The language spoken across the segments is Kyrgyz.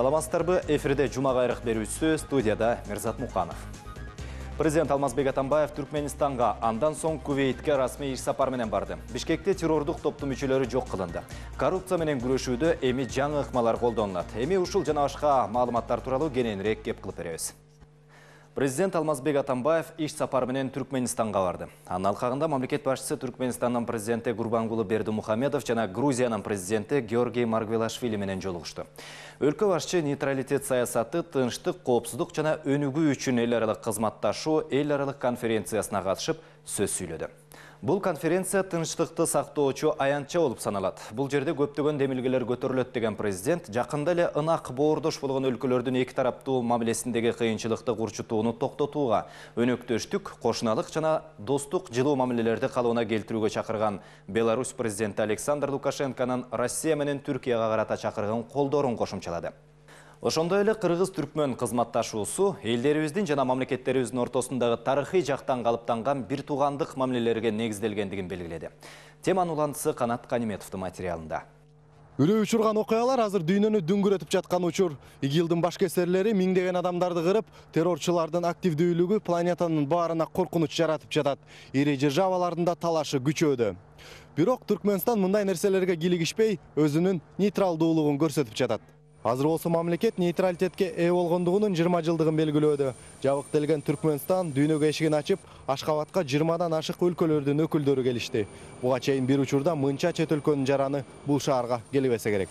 Саламатсыздарбы, эфирде Жума кайрык берүүсү, студияда Мирзат Муканов. Президент Алмазбек Атамбаев Түркменистанга андан соң Кувейтке расмий иш сапар менен барды. Бишкекте террордук топтун мүчөлөрү жок кылынды. Коррупция менен күрөшүүдө эми жаңы ыкмалар колдонулат. Эми ушул жана башка маалыматтар тууралуу кененирээк кеп кылып беребиз. Президент Алмазбек Атамбаев иш сапар менен Түркменистанга барды. Анын алкагында мамлекет башчысы Түркменистанын президенти Гурбангулы Бердимухамедов жана Грузиянын президенти Георгий Маргвелашвили менен жолугушту. Өлкө башчы нейтралитет саясаты, тынчтык, коопсуздук жана өнүгүү үчүн эл аралык кызматташуу эл аралык конференциясына катышып сөз сүйлөдү. Бул конференция тынчтыкты сактоочу аянтча болуп саналат. Бул жерде көптөгөн демилгелер көтөрүлөт деген президент жакында эле ынак боордош болгон өлкөлөрдүн эки тараптуу мамилесиндеги кыйынчылыкты курчутууну токтотууга, өнөктөштүк, кошуналык жана достук жылуу мамилелерди калыбына келтирүүгө чакырган Беларусь президенти Александр Лукашенконун Россия менен Түркияга карата чакырган колдоорун кошумчалады. Ошондой эле кыргыз-түркмөн кызматташуусу элдерибиздин жана мамлекеттерибиздин ортосундагы тарыхый жактан калыптанган бир туугандык мамилелерге негизделгендигин белгиледи. Теманын уландысы Канат Каниметовдун материалында. Үрөй учурган окуялар азыр дүйнөнү дүңгүрөтүп жаткан учур. ИГИЛдин башкесерлери миңдеген адамдарды кырып, террорчулардын активдүүлүгү планетанын баарына коркунуч жаратып жатат. Ири державалардын талашы күчөөдө. Бирок Түркмөнстан мындай нерселерге килигишпей, өзүнүн нейтралдуулугун көрсөтүп жатат. Азыр болсо мамлекет нейтралитетке ээ болгондугунун 20 жылдыгын белгилөөдө. Жабыктелген Түркмөнстан дүйнөгө эшигин ачып, Ашкабатка 20дан ашык өлкөлөрдүн өкүлдөрү келишти. Буга чейин бир учурда мынча чет өлкөнүн жараны бул шаарга келбесе керек.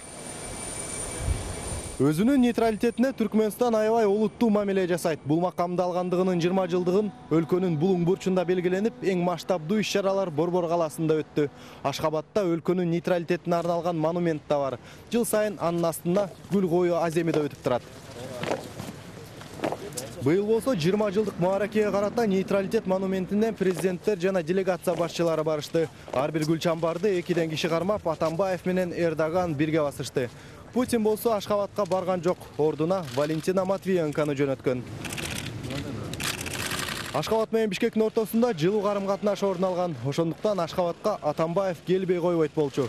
Өзүнүн нейтралитетине Түркмөнстан аябай олуттуу мамиле жасайт. Бул макамды алгандыгынын 20 жылдыгын өлкөнүн булуң бурчунда белгиленип, эң масштабдуу иш-чаралар Борбор каласында өттү. Ашкабатта өлкөнүн нейтралитетине арналган монумент да бар. Жыл сайын анын астында гүл кою аземи да өтүп турат. Быйыл болсо 20 жылдык мааракеге карата нейтралитет монументине президенттер жана делегация башчылары барышты. Ар бир гүл чамбарды 2ден киши кармап, Атамбаев менен Эрдоган бирге басышты. Путин болсо Ашкабатка барган жок, ордуна Валентина Матвиенканы жөнөткөн. Ашкабат менен Бишкектин ортосунда жылуу карым-катнаш орун алган. Ошондуктан Ашкабатка Атамбаев келбей койбойт болчу.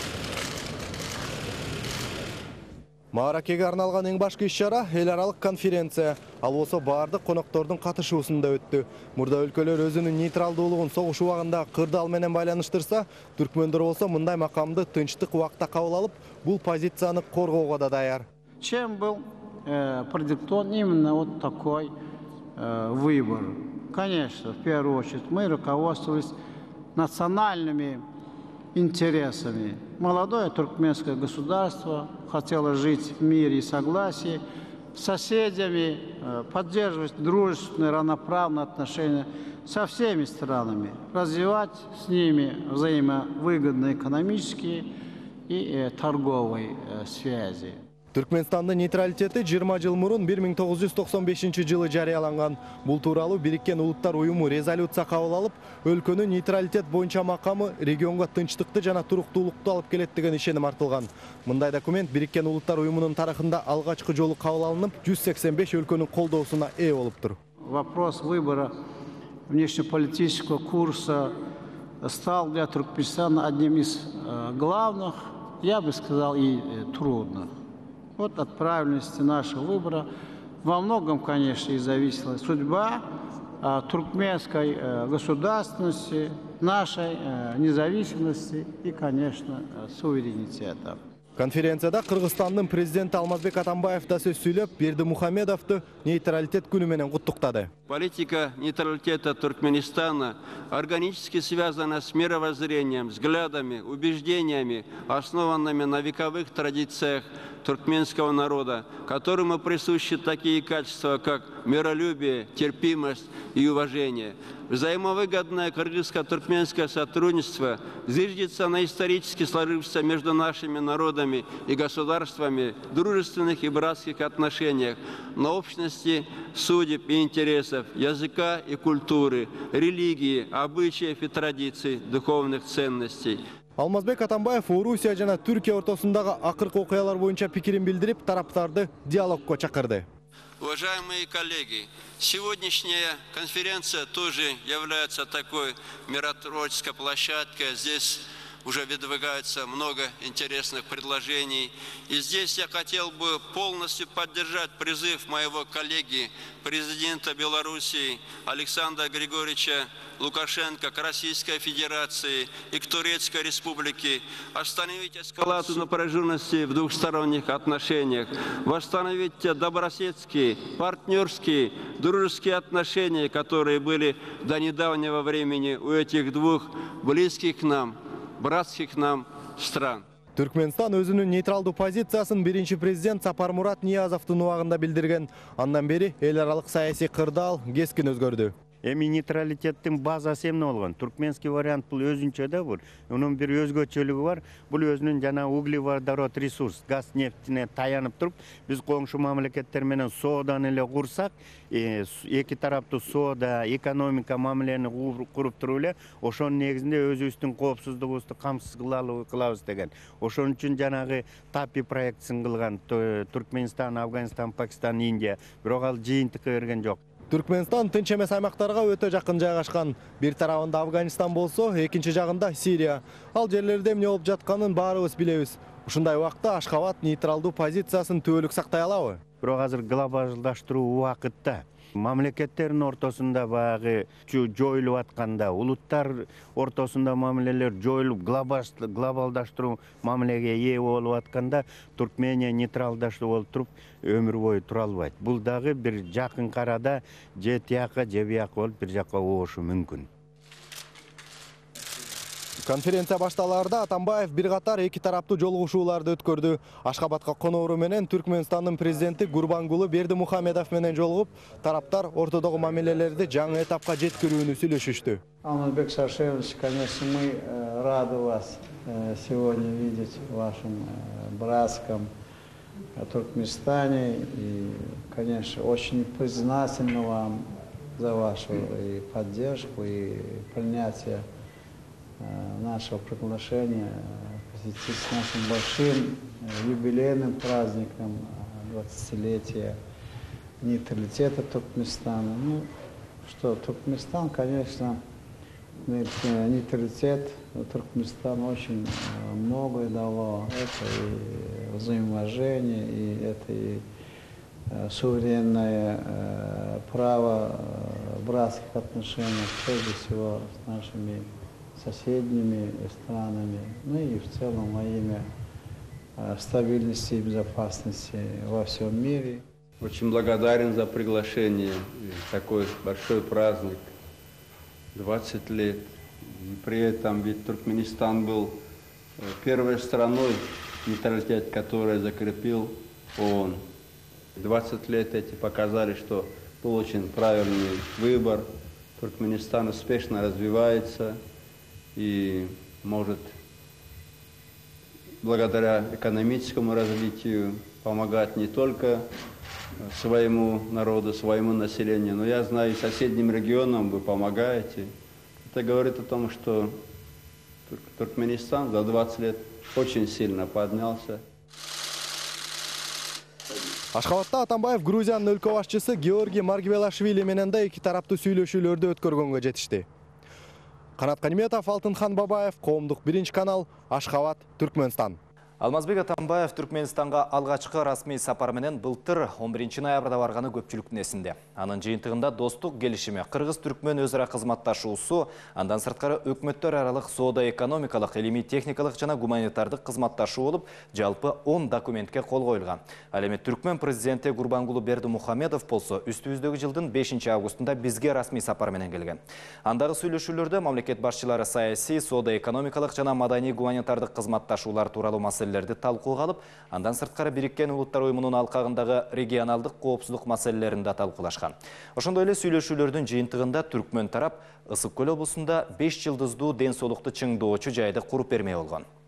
Мааракеге арналган эң башкы иш-чара эл аралык конференция. Ал болсо баардык коноктордун катышуусунда өттү. Мурда өлкөлөр өзүнүн нейтралдуулугун согуш убагында кырдаал менен байланыштырса, түркмөндөр болсо мындай макамды тынчтык убакта кабыл алып, бул позицияны коргоого да даяр. Чем был продиктован именно вот такой выбор? Конечно, в первую очередь мы руководствовались национальными интересами. Молодое туркменское государство хотело жить в мире и согласии с соседями, поддерживать дружественные, равноправные отношения со всеми странами, развивать с ними взаимовыгодные экономические и торговые связи. Түркменстандын нейтралитети 20 жыл мурун 1995 жылы жарыяланган. Бул тууралуу Бириккен Улуттар уюму резолюция кабыл алып, өлкөнүн нейтралитет боюнча макамы регионго тынчтыкты жана туруктуулукту алып келет деген ишеним артылган. Мындай документ Бириккен Улуттар уюмунун тарыхында алгачкы жолу кабыл алынып, 185 өлкөнүн колдоосуна ээ болуптур. Вопрос выбора внешнеполитического курса стал для Туркменистана одним из главных, я бы сказал, и трудных. Вот от правильности нашего выбора во многом, конечно, и зависела судьба туркменской государственности, нашей независимости и, конечно, суверенитета. Конференцияда Кыргызстандын президенти Алмазбек Атамбаев да сөз сүйлөп, Бердимухамедовду нейтралитет күнү менен куттуктады. Политика нейтралитета Туркменистана органически связана с мировоззрением, взглядами, убеждениями, основанными на вековых традициях туркменского народа, которому присущи такие качества, как миролюбие, терпимость и уважение. Взаимовыгодное кыргызско-туркменское сотрудничество зиждется на исторически сложившихся между нашими народами и государствами дружественных и братских отношениях, на общности судеб и интересов, языка и культуры, религии, обычаев и традиций, духовных ценностей. Алмазбек Атамбаев Орусия жана Түркия ортосундагы акыркы окуялар боюнча пикирин билдирип, тараптарды диалогко чакырды. Уважаемые коллеги, сегодняшняя конференция тоже является такой миротворческой площадкой. Здесь уже выдвигается много интересных предложений. И здесь я хотел бы полностью поддержать призыв моего коллеги, президента Белоруссии Александра Григорьевича Лукашенко к Российской Федерации и к Турецкой Республике остановить эскалацию напряженности в двухсторонних отношениях, восстановить те добрососедские, партнерские, дружеские отношения, которые были до недавнего времени у этих двух близких к нам, братских нам стран. Түркменстан өзүнүн нейтралдуу позициясын биринчи президент Сапармурат Ниязовдун убагында билдирген. Андан бери эл аралык саясий кырдаал кескин өзгөрдү. Эми нейтралитеттин базасы эмне болгон? Туркменский вариант бул өзүнчө да бул. Унун бир өзгөчөлүгү бар. Бул өзүнүн жана углеводород ресурс, газ нефтине таянып туруп, биз коңшу мамлекеттер менен сооданы эле курсак, эки тараптуу соода, экономика мамилени куруп туруп эле, ошонун негизинде өзүбүздүн коопсуздугубузду камсыз кылабыз деген. Ошон үчүн жанагы ТАПИ проектин кылган Туркменстан, Афганистан, Пакистан, Индия, бирок ал жыйынтыкка берген жок. Түркменстан тынч эмес аймактарга өтө жакын жайгашкан. Бир тарабында Афганистан болсо, экинчи жагында Сирия. Ал жерлерде эмне болуп жатканын баарыбыз билебиз. Ушундай убакта Ашхабад нейтралдуу позициясын түбөлүк сактай алабы? Бирок азыр глобалдаштыруу убакытта мамлекеттердин ортосунда багы жоюлуп атканда, улуттар ортосунда мамилелер жоюлуп глобалдаштыруу мамилеге ээ болуп атканда, Туркмения нейтралдаштуу болуп туруп өмүр бою тура албайт. Бул дагы бир жакын карада же тияка же бияка болуп бир жакка оошу мүмкүн. Конференция башталаарда Атамбаев бир катар эки тараптуу жолугушууларды өткөрдү. Ашхабадка коноору менен Түркменстандын президенти Гурбангулы Бердимухамедов менен жолугуп, тараптар ортодогу мамилелерди жаңы этапка жеткирүүнү сүйлөшүштү. Алмазбек Сашевич, конечно, мы рады вас сегодня видеть в вашем братском Туркменистане. И, конечно, очень признательны вам за вашу и поддержку, и принятие нашего приглашения посетить с нашим большим юбилейным праздником 20-летия нейтралитета Туркменистана. Ну, что Туркменистан, конечно, нейтралитет Туркменистан очень многое дало. Это и взаимоуважение, и это и суверенное право братских отношений, прежде всего с нашими соседними странами, ну и в целом во имя стабильности и безопасности во всем мире. Очень благодарен за приглашение. Такой большой праздник, 20 лет. И при этом ведь Туркменистан был первой страной, нейтралитет, которая закрепил ООН. 20 лет эти показали, что был очень правильный выбор. Туркменистан успешно развивается и может благодаря экономическому развитию помогать не только своему народу, своему населению, но я знаю, и соседним регионам вы помогаете. Это говорит о том, что Туркменистан за 20 лет очень сильно поднялся. Ашхабадта Атамбаев Грузиянын өлкө башчысы Георгий Маргвелашвили менен да эки тараптуу сүйлөшүүлөрдү өткөргөнгө жетишти. Канат Каниметов, Алтынхан Бабаев, Коомдук биринчи канал, Ашхабад, Түркменстан. Алмазбек Атамбаев Түркменистанга алгачкы расмий сапар менен былтыр 11 ноябрда барганы көпчүлүктүн эсинде. Анын жыйынтыгында достук келишими, Кыргыз-Түркмен өзара кызматташуусу, андан сырткары өкмөттөр аралык соода-экономикалык, илимий-техникалык жана гуманитардык кызматташуу болуп, жалпы 10 документке кол коюлган. Ал эми Түркмен президенти Гурбангулы Бердимухамедов болсо, үстүбүздөгү жылдын 5 августунда бизге расмий сапар менен келген. Андагы сүйлөшүүлөрдө мамлекет башчылары саясий, соода-экономикалык жана маданий гуманитардык кызматташуулар тууралуу маселелерди талкууга алып, андан сырткары Бириккен Улуттар уюмунун алкагындагы регионалдык коопсуздук маселелерин да талкуулашкан. Ошондой эле сүйлөшүүлөрдүн жыйынтыгында Түркмен тарап Ысык көл облусунда 5 жылдыздуу ден соолукту чыңдоочу жайды куруп бермей болгон.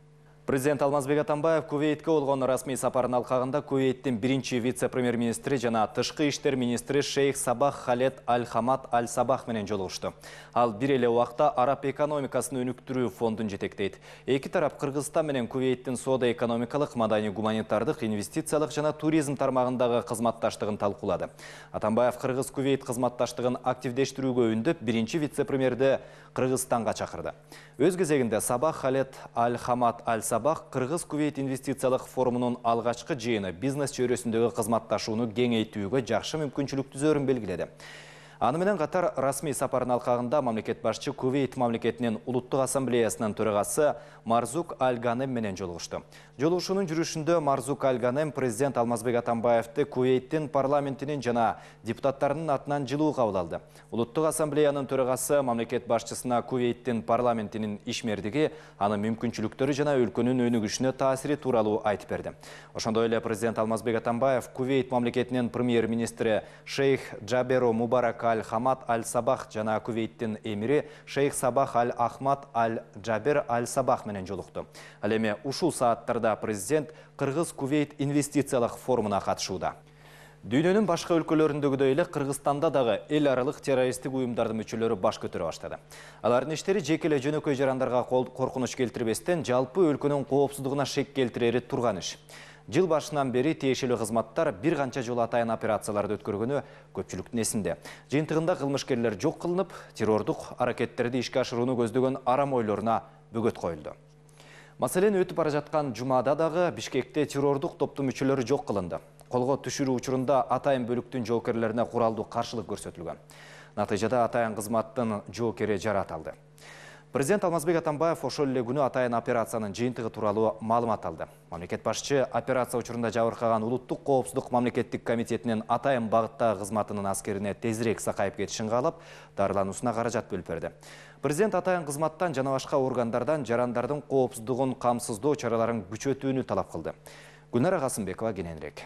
Президент Алмазбек Атамбаев Кувейтке олған расмий сапарын алқағында Кувейттің бірінші вице-премьер-министрі жана тышқы иштер министрі Шейх Сабах Халет Аль-Хамад Аль-Сабах менен жолугушту. Ал бир эле убакта араб экономикасын өнүктүрүү фондун жетектейт. Эки тарап Кыргызстан менен Кувейттин соода экономикалык, маданий гуманитардык, инвестициялык жана туризм тармагындагы кызматташтыгын талкуулады. Атамбаев Кыргыз-Кувейт кызматташтыгын активдештирүүгө үндөп, биринчи вице-премьерди Кыргызстанга чакырды. Өз кезегинде Сабах Халет Аль-Хамад Аль-Сабах Кыргыз-Кувейт инвестициялык форумунун алгачкы жыйыны бизнес чөйрөсүндөгү кызматташууну кеңейтүүгө жакшы мүмкүнчүлүк түзөрүн белгиледи. Аны менен катар расмий сапарын алкагында мамлекет башчы Кувейт мамлекетинин улуттук ассамблеясынын төрагасы Марзук Аль-Ганем менен жолугушту. Жолугушуунун жүрүшүндө Марзук Аль-Ганем президент Алмазбек Атамбаевди Кувейттин парламентинин жана депутаттарынын атынан жылуу кабыл алды. Улуттук ассамблеянын төрагасы мамлекет башчысына Кувейттин парламентинин ишмердиги, анын мүмкүнчүлүктөрү жана өлкөнүн өнүгүшүнө таасири тууралуу айтып берди. Ошондой эле президент Алмазбек Атамбаев Кувейт мамлекетинин премьер-министри Шейх Джаберу Мубарак Аль-Хамад Аль-Сабах жана Кувейттин эмири Шейх Сабах Аль-Ахмад Аль-Джабер Аль-Сабах менен жолукту. Ал эми ушул сааттарда президент Кыргыз-Кувейт инвестициялык форумуна катышууда. Дүйнөнүн башка өлкөлөрүндөгүдөй эле Кыргызстанда дагы эл аралык террористтик уюмдардын мүчөлөрү баш көтөрө баштады. Алардын иштери жеке эле жөнөкөй жарандарга коркунуч келтирбестен, жалпы өлкөнүн коопсуздугуна шек келтирери турган иш. Жыл башынан бери тиешелүү кызматтар бир канча жолу атайын операцияларды өткөргөнү көпчүлүктүн эсинде. Жыйынтыгында кылмышкерлер жок кылынып, террордук аракеттерди ишке ашырууну көздөгөн арам ойлоруна бөгөт коюлду. Маселен, өтүп бара жаткан жумада дагы Бишкекте террордук топтун мүчөлөрү жок кылынды. Колго түшүрүү учурунда атайын бөлүктүн жоокерлерине куралдуу каршылык көрсөтүлгөн. Натыйжада атайын кызматтын жоокери жаратылды. Президент Алмазбек Атамбаев ошол эле күнү атайын операциянын жыйынтыгы тууралуу маалымат алды. Мамлекет башчы операция учурунда жабыркаган Улуттук коопсуздук мамлекеттик комитетинин атайын багыттагы кызматынын аскерине тезирээк сакайып кетишин каалап, дарылануусуна каражат бөлүп берди. Президент атайын кызматтан жана башка органдардан жарандардын коопсуздугун камсыздоо чараларын күчөтүүнү талап кылды. Гүлнара Касымбекова кененирээк.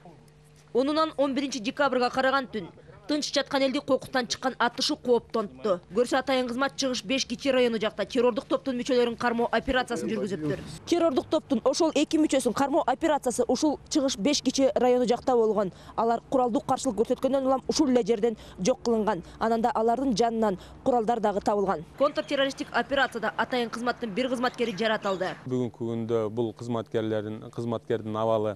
10-11 декабрга караган түн тынч жаткан элди кокустан чыккан атышы кооптонтту. Көрсө атайын кызмат Чыгыш 5 кичи району жакта террордук топтун мүчөлөрүн кармоо операциясын жүргүзүптүр. Террордук топтун ошол эки мүчөсүн кармоо операциясы ушул Чыгыш 5 кичи району жакта болгон. Алар куралдуу каршылык көрсөткөндөн улам ушул эле жерден жок кылынган. Ананда алардын жанынан куралдар дагы табылган. Контртеррористтик операцияда атайын кызматтын бир кызматкери жаратылды. Бүгүнкү күндө бул кызматкердин абалы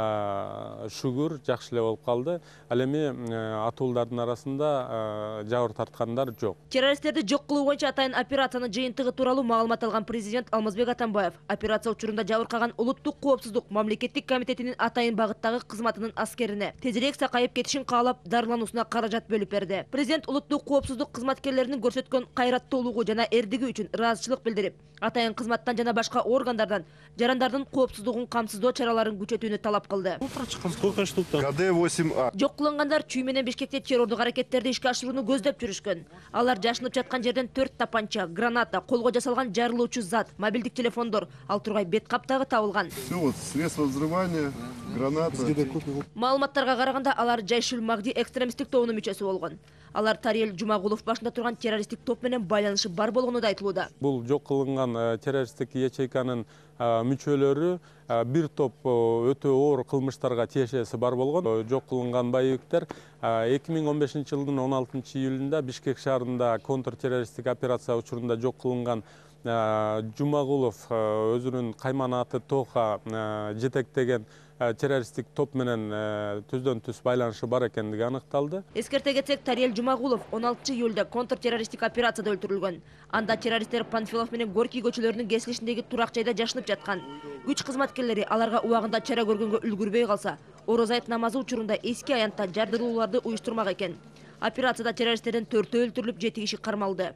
шүгүр жакшы эле болуп калды. Ал эми атуулардын арасында жабыр тарткандар жок. Террористтерди жок кылуу боюнча атайын операциянын жыйынтыгы тууралуу маалымат алган президент Алмазбек Атамбаев операция учурунда жабыркаган Улуттук коопсуздук мамлекеттик комитетинин атайын багыттагы кызматынын аскерине тезирээк сакайып кетишин каалап, дарылануусуна каражат бөлүп берди. Президент Улуттук коопсуздук кызматкерлеринин көрсөткөн кайраттуулугу жана эрдиги үчүн ыраазычылык билдирип, атайын кызматтан жана башка органдардан жарандардын коопсуздугун камсыздоо чараларын күчөтүүнү талап кылды. Сколько штук там? КД-8А. Жок кылынгандар чүй менен Бишкекте террордук аракеттерди ишке ашырууну көздөп жүрүшкөн. Алар жашынып жаткан жерден 4 тапанча, граната, колго жасалган жарылуучу зат, мобилдик телефондор, ал тургай бет каптагы табылган. Все вот средства взрывания, граната. Маалыматтарга караганда алар Жайшул Магди экстремисттик тобунун мүчөсү болгон. Алар Тариел Жумагулов башында турган террористтик топ менен байланышы бар болгону да айтылууда. Бул жок кылынган террористтик ячейканын мүчөлөрү бир топ өтө оор кылмыштарга тиешеси бар болгон. Жок кылынган байыктар 2015 жылдын 16 июлунда Бишкек шаарында контртеррористтик операция учурунда жок кылынган Жумагулов өзүнүн кайманаты Тоха жетектеген террористтик топ менен түздөн түз байланышы бар экендиги аныкталды. Эскерте кетсек, Тариел Жумагулов 16 июлда контртеррористтик операцияда өлтүрүлгөн. Анда террористтер Панфилов менен Горький көчөлөрүнүн кесилишиндеги турак жайда жашынып жаткан. Күч кызматкерлери аларга убагында чара көргөнгө үлгүрбөй калса, Ороз айт намазы учурунда эски аянтта жардырууларды уюштурмак экен. Операцияда террористтерден 4 өлтүрүлүп, 7 киши кармалды.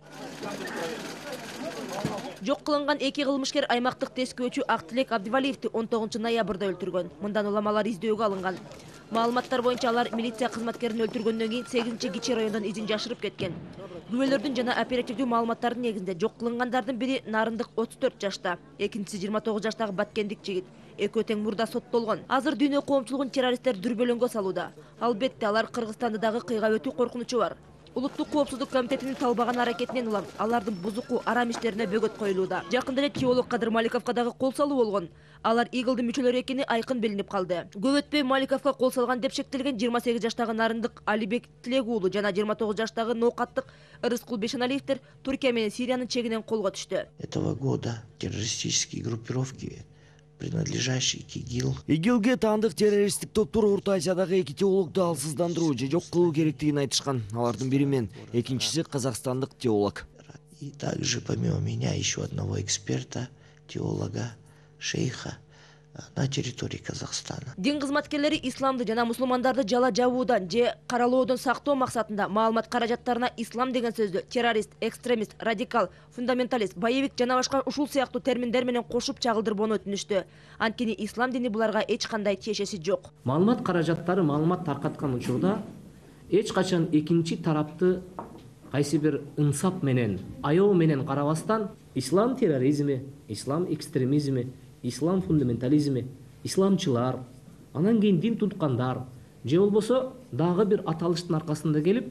Жок кылынган эки кылмышкер аймактык тескөөчү Актилек Абдивалиевди 19 ноябрда өлтүргөн. Мындан улам алар издөөгө алынган. Маалыматтар боюнча алар милиция кызматкерин өлтүргөндөн кийин 8-кичи райондон изин жашырып кеткен. Күбөлөрдүн жана оперативдүү маалыматтардын негизинде жок кылынгандардын бири Нарындык 34 жашта, экинчиси 29 жаштагы Баткендик жигит. Экөө тең мурда соттолгон. Азыр дүйнө коомчулугун террористтер дүрбөлөңгө салууда. Албетте алар Кыргызстанда дагы кыйга өтүү коркунучу бар. Улуттук коопсуздук комитетинин талбаган аракетинен улам алардын бузуку арам иштерине бөгөт коюлууда. Жакында эле теолог Кадыр Маликовго дагы кол салуу болгон. Алар Игылдын мүчөлөрү экени айкын билинип калды. Көп өтпөй Маликовго кол салган деп шектелген 28 жаштагы Нарындык Алибек Тилегуулу жана 29 жаштагы Ноокаттык Ырыскул Бешеналиевдер Туркия менен Сириянын чегинен колго түштү. Этого года террористические группировки, принадлежащие к ИГИЛ. ИГИЛге таандык террористтик топтор Орто Азиядагы эки теологду алсыздандыруу же жок кылуу керектигин айтышкан. Алардын бири мен, экинчиси казакстандык теолог. И также помимо меня еще одного эксперта, теолога, шейха на территории Казахстана. Дин кызматкерлери исламды жана мусулмандарды жала жабуудан же каралоодон сактоо максатында маалымат каражаттарына ислам деген сөздү террорист, экстремист, радикал, фундаменталист, боевик жана башка ушул сыяктуу терминдер менен кошуп чагылдырбоону өтүнүштү. Анткени ислам дини буларга эч кандай тиешеси жок. Маалымат каражаттары маалымат таркаткан учурда эч качан экинчи тарапты кайсы бир ынсап менен, аябы менен карабастан ислам терроризми, ислам экстремизми, ислам фундаментализми, исламчылар, анан кийин дин туткандар же болбосо дагы бир аталыштын аркасында келип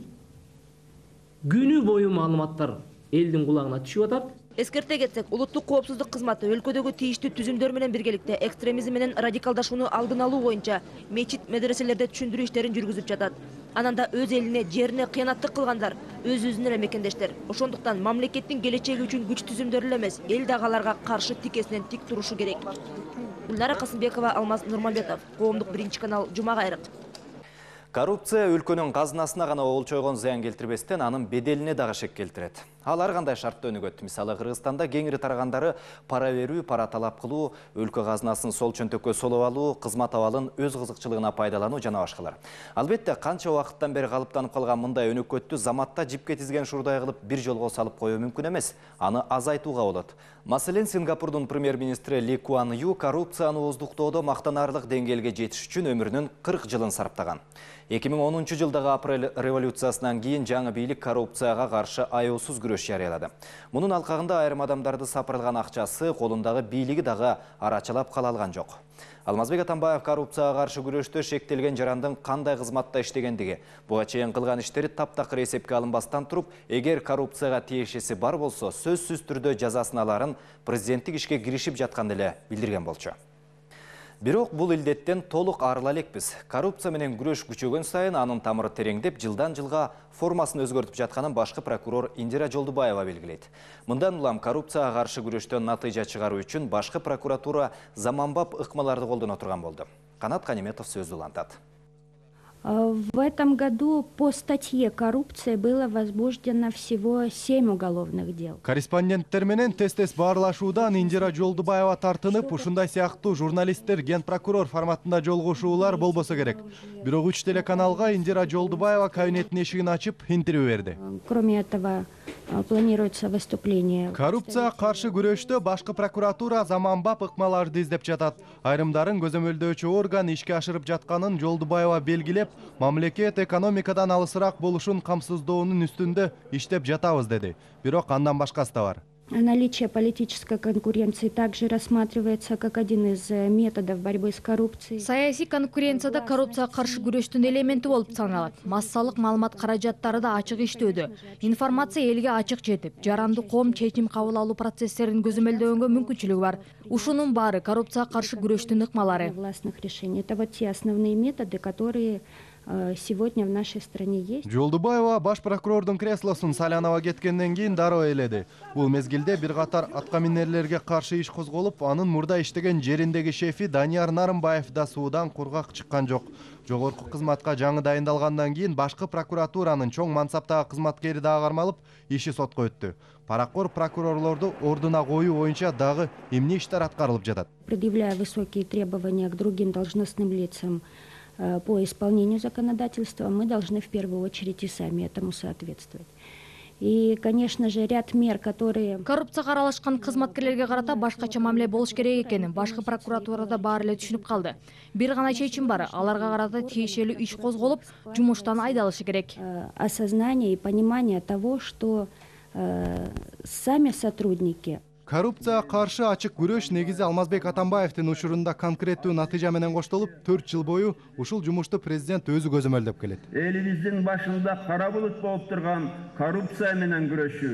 күнү бою маалыматтар элдин кулагына түшүп атат. Эскерте кетсек, улуттук коопсуздук кызматы өлкөдөгү тийиштүү түзүмдөр менен биргеликте экстремизм менен радикалдашууну алдын алуу боюнча мечит медреселерде түшүндүрүү иштерин жүргүзүп жатат. Ананда өз элине, жерине кыянаттык кылгандар өз-өзүнө эле мекендештер. Ошондуктан мамлекеттин келечеги үчүн күч түзүмдөр эле эмес, эл дагы аларга каршы тикесинен тик турушу керек. Гүлнара Касымбекова, Алмаз Нурманбетов, Коомдук 1-канал, Жума кайрык. Коррупция өлкөнүн казынасына гана олчойгон зыян келтирбестен анын беделине дагы шек келтирет. Алар кандай шартта өнүгөт? Мисалы, Кыргызстанда кеңири тарагандары пара берүү, пара талап кылуу, өлкө казынасын сол чөнтөккө солуп алуу, кызмат абалын өз кызыкчылыгына пайдалануу жана башкалар. Албетте, канча убакыттан бери калыптанып калган мындай өнөкөттү заматта жипке тизген шурдай кылып бир жолго салып коюу мүмкүн эмес. Аны азайтууга болот. Маселен, Сингапурдун премьер-министри Ли Куан Ю коррупцияны ооздуктоодо мактанарлык деңгээлге жетиш үчүн өмүрүнүн 40 жылын сарптаган. 2010 жылдагы апрель революциясынан кийин жаңы бийлик коррупцияга каршы аяусуз күрөш жарыялады. Мунун алкагында айрым адамдарды сапырылган акчасы, колундагы бийлиги дагы арачалап кала алган жок. Алмазбек Атамбаев коррупцияга каршы күрөштө шектелген жарандын кандай кызматта иштегендиги, буга чейин кылган иштери таптакыр эсепке алынбастан туруп, эгер коррупцияга тиешеси бар болсо, сөзсүз түрдө жазасын аларын президенттик ишке киришип жаткан эле билдирген болчу. Бирок бул илдеттен толук арыла элекпиз. Коррупция менен күрөш күчөгөн сайын анын тамыры тереңдеп, жылдан жылга формасын өзгөртүп жатканын башкы прокурор Индира Жолдубаева белгилейт. Мындан улам коррупцияга каршы күрөштөн натыйжа чыгаруу үчүн башкы прокуратура заманбап ыкмаларды колдоно турган болду. Канат Каниметов сөз улантат. В этом году по статье «Коррупция» было возбуждено всего 7 уголовных дел. Корреспонденттер менен тез-тез баарлашуудан Индира Жолдубаева тартынып, ушундай сыяктуу журналисттер ген прокурор форматында жолугушуулар болбосо керек. Бирок 3 телеканалга Индира Жолдубаева кабинеттин эшигин ачып, интервью берди. Кроме этого, планируется выступление. Коррупцияга каршы күрөштө башкы прокуратура заманбап ыкмаларды издеп жатат. Айрымдарын көзөмөлдөөчү орган ишке ашырып жатканын Жолдубаева белгилеп, мамлекет экономикадан алысыраак болушун камсыздоонун үстүндө иштеп жатабыз деди. Бирок андан башкасы да бар. Наличие политической конкуренции также рассматривается как один из методов борьбы с коррупцией. Саясий конкуренцияда коррупцияга каршы күрөштүн элементи болуп саналат. Массалык маалымат каражаттары да ачык иштөөдө. Информация элге ачык жетип, жарандуу коом чечим кабыл алуу процесстерин көзөмөлдөгөнгө мүмкүнчүлүгү бар. Ушунун баары коррупцияга каршы күрөштүн ыкмалары. Властных решений. Это вот те основные методы, которые сегодня в нашей стране есть. Жолдубаева баш прокурордун креслосун Салянова кеткенден кийин дароо эледи. Бул мезгилде бир катар аткаминерлерге каршы иш козголуп, анын мурда иштеген жериндеги шефи Данияр Нарымбаев да суудан кургак чыккан жок. Жогорку кызматка жаңы дайындалгандан кийин башкы прокуратуранын чоң мансаптагы кызматкери дагы кармалып, иши сотко өттү. Паракор прокурорлорду ордуна коюу боюнча дагы эмне иштер аткарылып жатат. Предъявляя высокие требования к другим должностным лицам по исполнению законодательства, мы должны в первую очередь и сами этому соответствовать. И, конечно же, ряд мер, которые... Коррупцияга аралашкан кызматкерлерге карата башкача мамиле болуш керек экенин башкы прокуратурада баары эле түшүнүп калды. Бир гана чечим бар, аларга карата тиешелүү иш козголуп, жумуштан айдалышы керек. Осознание и понимание того, что сами сотрудники... Коррупцияга каршы ачык күрөш негизи Алмазбек Атамбаевдин учурунда конкреттүү натыйжа менен коштолуп, 4 жыл бою ушул жумушту президент өзү көзөмөлдөп келет. Элибиздин башында кара булут болуп турган коррупция менен күрөшүү,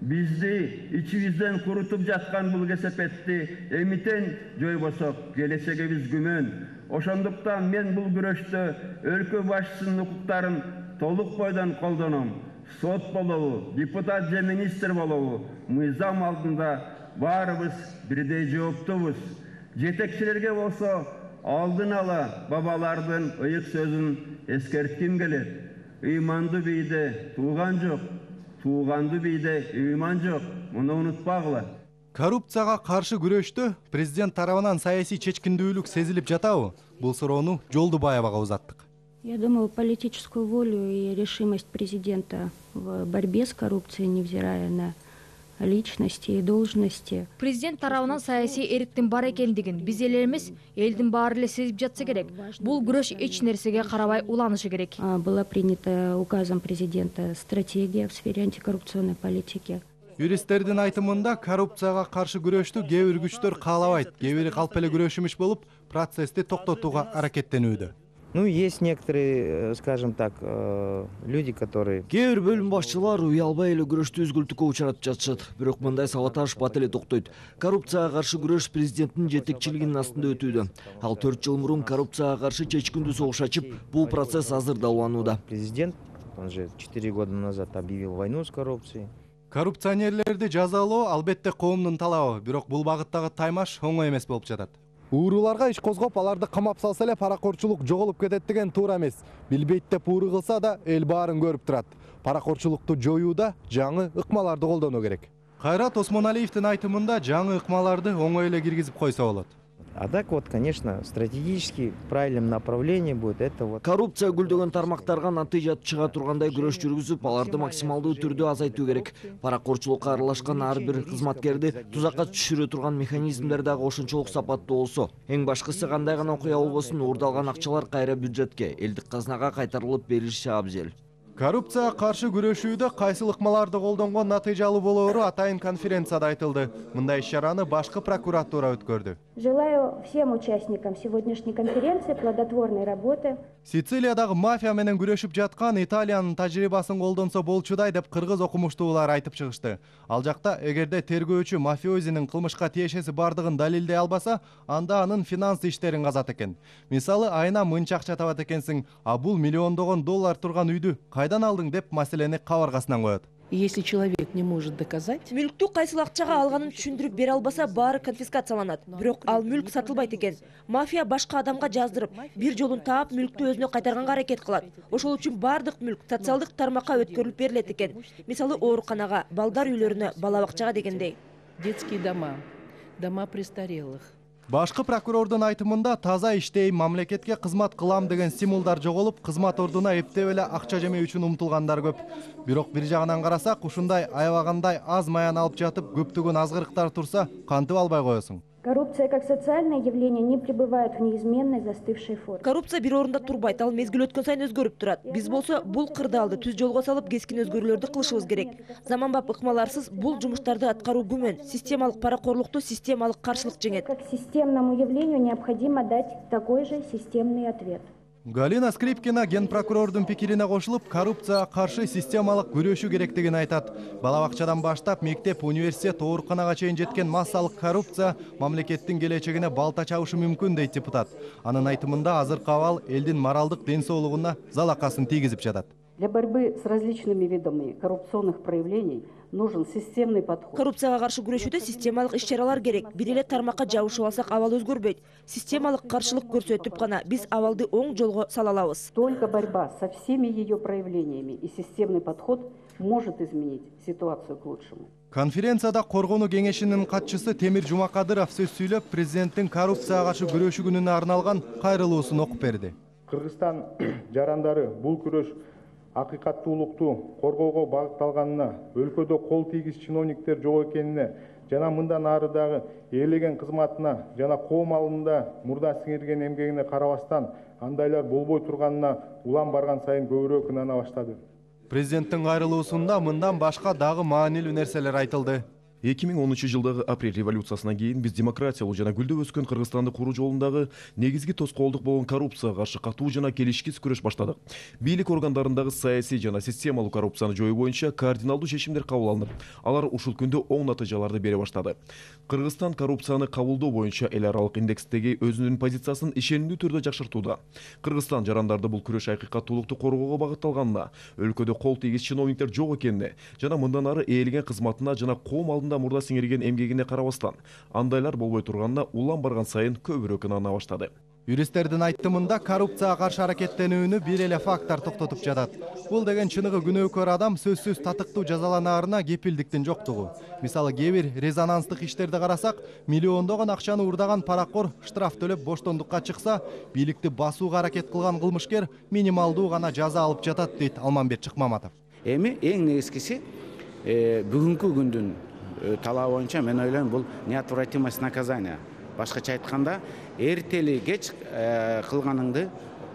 бизди ичибизден курутуп жаткан бул кесепетти эмитен жойбосок, келечегибиз күмөн. Ошондуктан мен бул күрөштө өлкө башчысынын укуктарын толук бойдон колдоном. Сот болобу, депутат же министр болобу, мыйзам алдында баарыбыз бирдей жооптубуз. Жетекчилерге болсо алдын ала бабалардын ыйык сөзүн эскертким келет. Ыйманды бийде тууган жок, тууганды бийде ыйман жок. Муну унутпагыла. Коррупцияга каршы күрөштө президент тарабынан саясий чечкиндүүлүк сезилип жатабы? Бул суроону Жолдубаевага узаттык. Я думаю, политическую волю и решимость президента в борьбе с коррупцией, невзирая на личности и должности. Президент тарабынан саясий эриктин бар экендигин биз эле эмес, элдин баары эле сезип жатса керек. Бул күрөш эч нерсеге карабай уланышы керек. Была принята указом президента стратегия в сфере антикоррупционной политики. Юристтердин айтымында коррупцияга каршы күрөштү кээ бир күчтөр каалабайт, кээ бири калп эле күрөшүмүш болуп, процессти токтотууга аракеттенүүдө. Ну, есть некоторые, скажем так, люди, которые... Кээ бир бөлүм башчылар уялбай эле күрөштү өзгөлтүүгө учуратып жатышат. Бирок мындай сабатаж бат эле токтойт. Коррупцияга каршы күрөш президенттин жетекчилигинин астында өтүүдө. Ал 4 жыл мурун коррупцияга каршы чечкиндүү согуш ачып, бул процесс азыр даваланууда. Президент, он же 4 года назад объявил войну с коррупцией. Коррупционерлерди жазалоо албетте коомдун талабы, бирок бул багыттагы таймаш оңой эмес болуп жатат. Ууруларга иш козгоп, аларды камап салса эле паракорчулук жоголуп кетет деген туура эмес. Билбейт деп ууру кылса да эл баарын көрүп турат. Паракорчулукту жоюуда жаңы ыкмаларды колдонуу керек. Кайрат Осмоналиевдин айтымында жаңы ыкмаларды оңой эле киргизип койсо болот. А так вот, конечно, стратегически в правильном направлении будет это вот. Коррупция гүлдөгөн тармактарга натыйжа чыга тургандай күрөш жүргүзүп, аларды максималдуу түрдө азайтуу керек. Паракорчулукка аралашкан ар бир кызматкерди тузакка түшүрө турган механизмдер дагы ошончолук сапаттуу болсо. Эң башкысы кандай гана окуя болбосун, уурдалган акчалар кайра бюджетке, элдик казнага кайтарылып берилиши абзел. Коррупцияга каршы күрөшүүдө кайсы ыкмаларды колдонгон натыйжалуу болоору атайын конференцияда айтылды. Мындай иш-чараны башкы прокуратура өткөрдү. Желаю всем участникам сегодняшней конференции плодотворной работы. Сицилиядагы мафия менен күрөшүп жаткан Италиянын тажрыйбасын колдонсо болчудай деп кыргыз окумуштуулар айтып чыгышты. Ал жакта эгерде тергөөчү мафиозинин кылмышка тиешеси бардыгын далилдей албаса, анда анын финанс иштерин казат экен. Мисалы, айына мынча акча табат экенсиң, а бул миллиондогон доллар турган үйдү кайдан алдың деп маселени кабыргасынан коет. Если человек не может доказать, мүлктү кайсыл акчага алганын түшүндүрүп бере албаса, баары конфискацияланат. Бирок ал мүлк сатылбайт экен. Мафия башка адамга жаздырып, бир жолун таап, мүлктү өзүнө кайтарганга аракет кылат. Ошол үчүн бардык мүлк социалдык тармакка өткөрүлүп берилет экен. Мисалы, ооруканага, балдар үйлөрүнө, бала бакчага дегендей. детские дома, дома престарелых. Башкы прокурордун айтымында таза иштейм, мамлекетке кызмат кылам деген стимулдар жоголуп, кызмат ордуна эптеп эле акча жемөө үчүн умтулгандар көп. Бирок бир жагынан карасак, ушундай аябагандай аз маян алып жатып, көптөгөн азгырыктар турса, кантип албай коесуң? Коррупция как социальное явление не пребывает в неизменной застывшей форме. Коррупция бир орунда турбайт, ал мезгил өткөн сайын өзгөрүп турат. Биз болсо бул кырдаалды түз жолго салып, кескин өзгөрүүлөрдү кылышыбыз керек. Заманбап ыкмаларсыз бул жумуштарды аткаруу күмөн. Системалык паракорлукту системалык каршылык жеңет. Как системному явлению необходимо дать такой же системный ответ. Галина Скрипкина генпрокурордун пикирине кошулуп, коррупцияга каршы системалык күрөшүү керектигин айтат. Бала бакчадан баштап мектеп, университет, ооруканага чейин жеткен массалык коррупция мамлекеттин келечегине балта чабышы мүмкүн дейт депутат. Анын айтымында азыркы абал элдин моралдык ден соолугуна залакасын тийгизип жатат. Для борьбы с различными видами коррупционных проявлений нужен системный подход. Коррупцияга каршы күрөшүүдө системалык иш-чаралар керек. Бир эле тармакка жабышып алсак, абал өзгөрбөйт. Системалык каршылык көрсөтүп гана биз абалды оң жолго сала алабыз. Только борьба со всеми ее проявлениями и системный подход может изменить ситуацию к лучшему. Конференцияда Коргонуу кеңешинин катчысы Темир Жумакадыров сөз сүйлөп, президенттин коррупцияга каршы күрөшүү күнүнө арналган кайрылуусун окуп берди. Кыргызстан жарандары бул күрөш акыйкаттуулукту коргоого багытталганына, өлкөдө кол тийгиз чиновниктер жок экенине жана мындан ары дагы ээлеген кызматына жана коом алдында мурда сиңирген эмгегине карабастан андайлар болбой турганына улам барган сайын көбүрөөк ынана баштады. Президенттин кайрылуусунда мындан башка дагы маанилүү нерселер айтылды. 2010-жылдагы апрель революциясынан кийин биз демократиялуу жана гүлдөп өскөн Кыргызстанды куруу жолундагы негизги тоскоолдук болгон коррупцияга каршы катуу жана келишкис күрөш баштадык. Бийлик органдарындагы саясий жана системалуу коррупцияны жоюу боюнча кардиналдуу чечимдер кабыл алынып, алар ушул күндө оң натыйжаларды бере баштады. Кыргызстан коррупцияны кабылдоо боюнча эл аралык индекстеги өзүнүн позициясын ишенимдүү түрдө жакшыртууда. Кыргызстан жарандарды бул күрөш акыйкаттуулукту коргоого багытталганына, өлкөдө кол тийгиз чиновниктер жок экенине жана мындан ары ээлеген кызматына жана коом алдында мурда сиңирген эмгегине карабастан, андайлар болбой турганына улам барган сайын көбүрөөк ынана баштады. Юристтердин айтымында коррупцияга каршы аракеттенүүнү бир эле фактор токтотуп жатат. Бул деген чыныгы күнөөкөр адам сөзсүз татыктуу жазаланаарына кепилдиктин жоктугу. Мисалы кээ бир резонанстык иштерди карасак, миллиондогон акчаны урдаган паракор штраф төлөп боштондукка чыкса, бийликти басууга аракет кылган кылмышкер минималдуу гана жаза алып жатат, дейт Алманбет Чыкмаматов. Эми эң негизгиси бүгүнкү күндүн талабы боюнча мен ойлойм бул неотвратимость наказания. Башкача айтканда, эртели кеч кылганыңды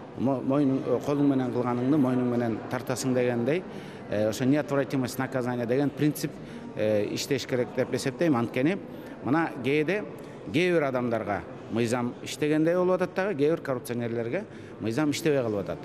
колуң менен кылганыңды мойнуң менен тартасың дегендей, ошо неотвратимость наказания деген принцип иштеш керек деп эсептейм. Анткени мына кээ бир адамдарга мыйзам иштегендей болуп атат дагы, кээ бир коррупционерлерге мыйзам иштебей калып атат.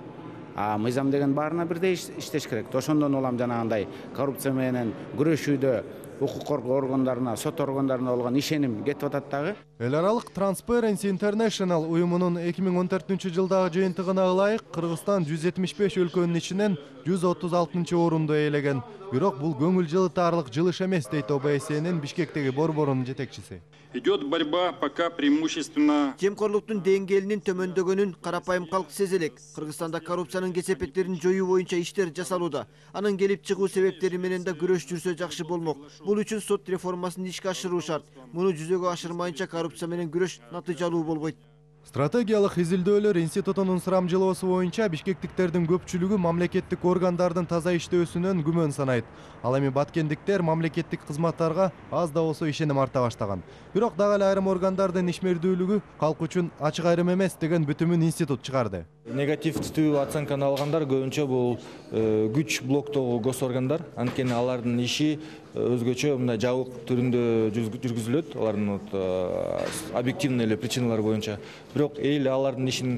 Мыйзам деген баарына бирдей иштеш керек. Ошондон улам жанагындай коррупция менен күрөшүүдө укук коргоо органдарына, сот органдарына болгон ишеним кетип атат дагы. Эл аралык Transparency International уюмунун 2014-жылдагы жыйынтыгына ылайык Кыргызстан 175 өлкөнүн ичинен 136 орунду ээлеген. Бирок бул көңүл жылытарлык жылыш эмес, дейт ОБСЕнин Бишкектеги борборунун жетекчиси. Идет борьба пока преимущественно. Жемкорлуктун деңгээлинин төмөндөгөнүн карапайым калк сезелек. Кыргызстанда коррупциянын кесепеттерин жоюу боюнча иштер жасалууда. Анын келип чыгуу себептери менен да күрөш жүрсө жакшы болмок. Бул үчүн сот реформасын ишке ашыруу шарт. Муну жүзөгө ашырмайынча коррупция менен күрөш натыйжалуу болбойт. Стратегиялык изилдөөлөр институтунун сурамжылоосу боюнча бишкектиктердин көпчүлүгү мамлекеттик органдардын таза иштөөсүнөн күмөн санайт. Ал эми баткендиктер мамлекеттик кызматтарга аз да болсо ишеним арта баштаган. Бирок дагы эле айрым органдардын ишмердүүлүгү калк үчүн ачык айрым эмес деген бүтүмүн институт чыгарды. Негативдүү оценканы алгандар көбүнчө бул күч блоктогу госоргандар, анткени алардын иши өзгөчө мындай жабык түрүндө жүргүзүлөт, алардын объективный эле причиналар боюнча. Бирок эл алардын ишин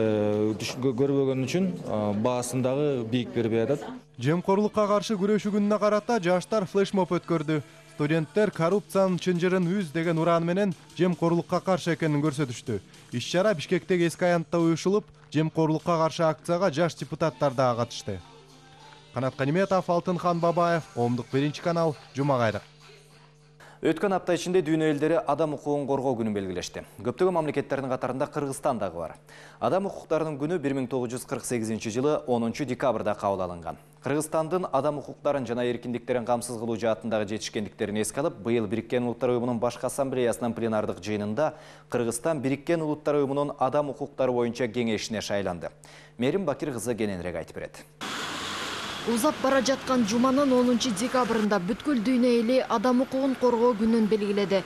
көрбөгөн үчүн баасын дагы бийик бербей атат. Жемкорлукка каршы күрөшүү күнүнө карата жаштар флешмоб өткөрдү. Студенттер коррупциянын чынжырын үз деген уран менен жемкорлукка каршы экенин көрсөтүштү. Иш-чара Бишкектеги эски аянтта уюшулуп, жемкорлукка каршы акцияга жаш депутаттар да катышты. Канат Каниметов, Алтынхан Бабаев, Омдук 1-канал, Жума кайрык. Өткөн апта ичинде дүйнө элдери адам укугун коргоо күнүн белгилешти. Көптөгөн мамлекеттердин катарында Кыргызстан дагы бар. Адам укуктарынын күнү 1948-жылы 10 декабрда кабыл алынган. Кыргызстандын адам укуктарын жана эркиндиктерин камсыз кылуу жаатындагы жетишкендиктерин эске алып, быйыл Бириккен Улуттар уюмунун башкы ассамблеясынын пленардык жыйынында Кыргызстан Бириккен Улуттар уюмунун адам укуктары боюнча кеңешине шайланды. Мерим Бакир кызы кененирээк айтып берет. Узап бара жаткан жуманын 10 декабрында бүткүл дүйнө эли адам укугун коргоо күнүн белгиледи.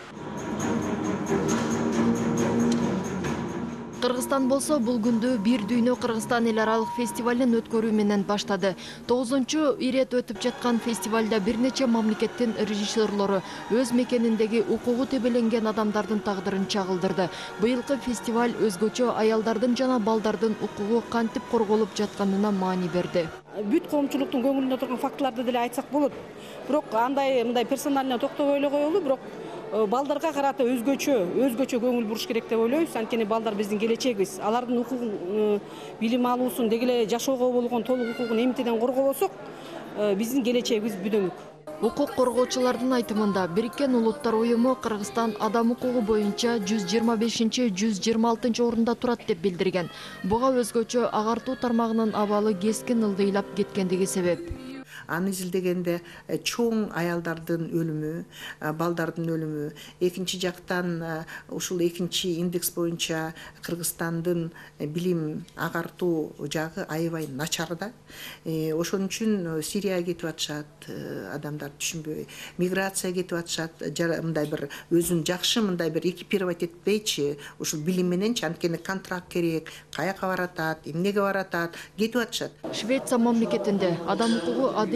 Кыргызстан болсо бул күндү бир дүйнө Кыргызстан эл аралык фестивалын өткөрүү менен баштады. 9-чу ирет өтүп жаткан фестивалда бир нече мамлекеттин режиссерлору өз мекениндеги укугу тебеленген адамдардын тагдырын чагылдырды. Быйылкы фестиваль өзгөчө аялдардын жана балдардын укугу кантип корголуп жатканына маани берди. Бүт коомчулуктун көңүлүндө турган фактыларды деле айтсак болот. Бирок мындай персонально токтобой эле коелу, бирок балдарга карата өзгөчө көңүл буруш керек деп ойлойбуз. Анткени балдар биздин келечегибиз. Алардын укугун, билим алуусун, деги эле жашоого болгон толук укугун эмитеден коргобосок, биздин келечегибиз бүдөмүк. Укук коргоочулардын айтымында Бириккен Улуттар уюму Кыргызстан адам укугу боюнча 125-126 орунда турат деп билдирген. Буга өзгөчө агартуу тармагынын абалы кескин ылдыйлап кеткендиги себеп. Аны изилдегенде чоң аялдардын өлүмү, балдардын өлүмү, экинчи жактан ушул экинчи индекс боюнча Кыргызстандын билим агартуу жагы аябай начар да. Ошон үчүн Сирияга кетип атышат адамдар, түшүнбөй, миграция кетип атышат, мындай бир өзүн жакшы мындай бир экипировать этпейчи, ушул билим мененчи, анткени контракт керек, каяка баратат, эмнеге баратат, кетип атышат. Швеция мамлекетинде адам укугу адил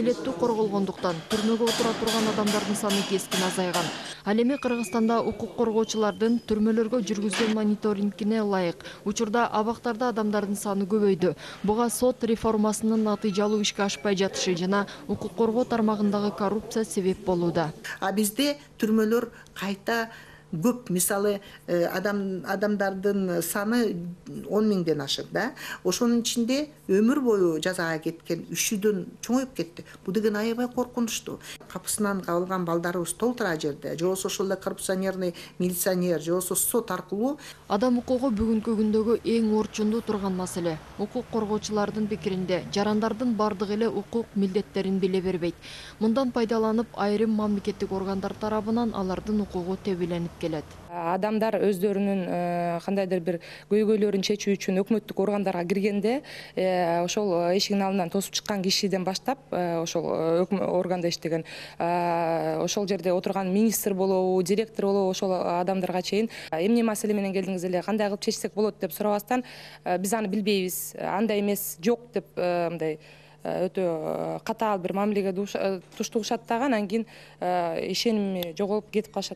адилеттүү корголгондуктан түрмөгө отура турган адамдардын саны кескин азайган. Ал эми Кыргызстанда укук коргоочулардын түрмөлөргө жүргүзгөн мониторингине ылайык учурда абактарда адамдардын саны көбөйдү. Буга сот реформасынын натыйжалуу ишке ашпай жатышы жана укук коргоо тармагындагы коррупция себеп болууда. Бизде түрмөлөр кайта көп, мисалы адамдардын саны 10 000ден ашык да. Ошонун ичинде өмүр бою жазага кеткен 300дөн чоңоюп кетти. Бул деген аябай коркунучтуу. Капысынан кабылган балдарыбыз толтура жерде, же болбосо ошол эле коррупционерный милиционер, же болбосо сот аркылуу. Адам укугу бүгүнкү күндөгү эң орчундуу турган маселе. Укук коргоочулардын пикиринде жарандардын бардыгы эле укук милдеттерин биле бербейт. Мындан пайдаланып айрым мамлекеттик органдар тарабынан алардын укугу тебеленип келет. Адамдар өздөрүнүн кандайдыр бир көйгөйлөрүн чечүү үчүн өкмөттүк органдарга киргенде ошол эшигин алдынан тосуп чыккан кишиден баштап ошол органда иштеген ошол жерде отурган министр болобу, директор болобу ошол адамдарга чейин эмне маселе менен келдиңиз эле, кандай кылып чечсек болот деп сурабастан биз аны билбейбиз, андай эмес, жок деп мындай өтө катаал бир мамилеге туштугушат дагы, анан кийин ишеними жоголуп кетип калышат.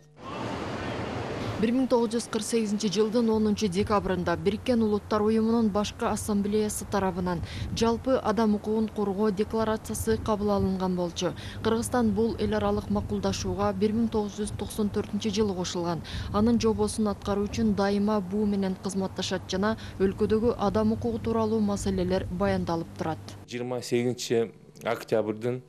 1948 жылдын 10 декабрында Бириккен Улуттар Уюмунун башкы ассамблеясы тарабынан жалпы адам укугун коргоо декларациясы кабыл алынган болчу. Кыргызстан бул эл аралык макулдашууга 1994 жылы кошулган. Анын жобосун аткаруу үчүн дайыма буу менен кызматташат жана өлкөдөгү адам укугу тууралуу маселелер баяндалып турат. 28 октябрдын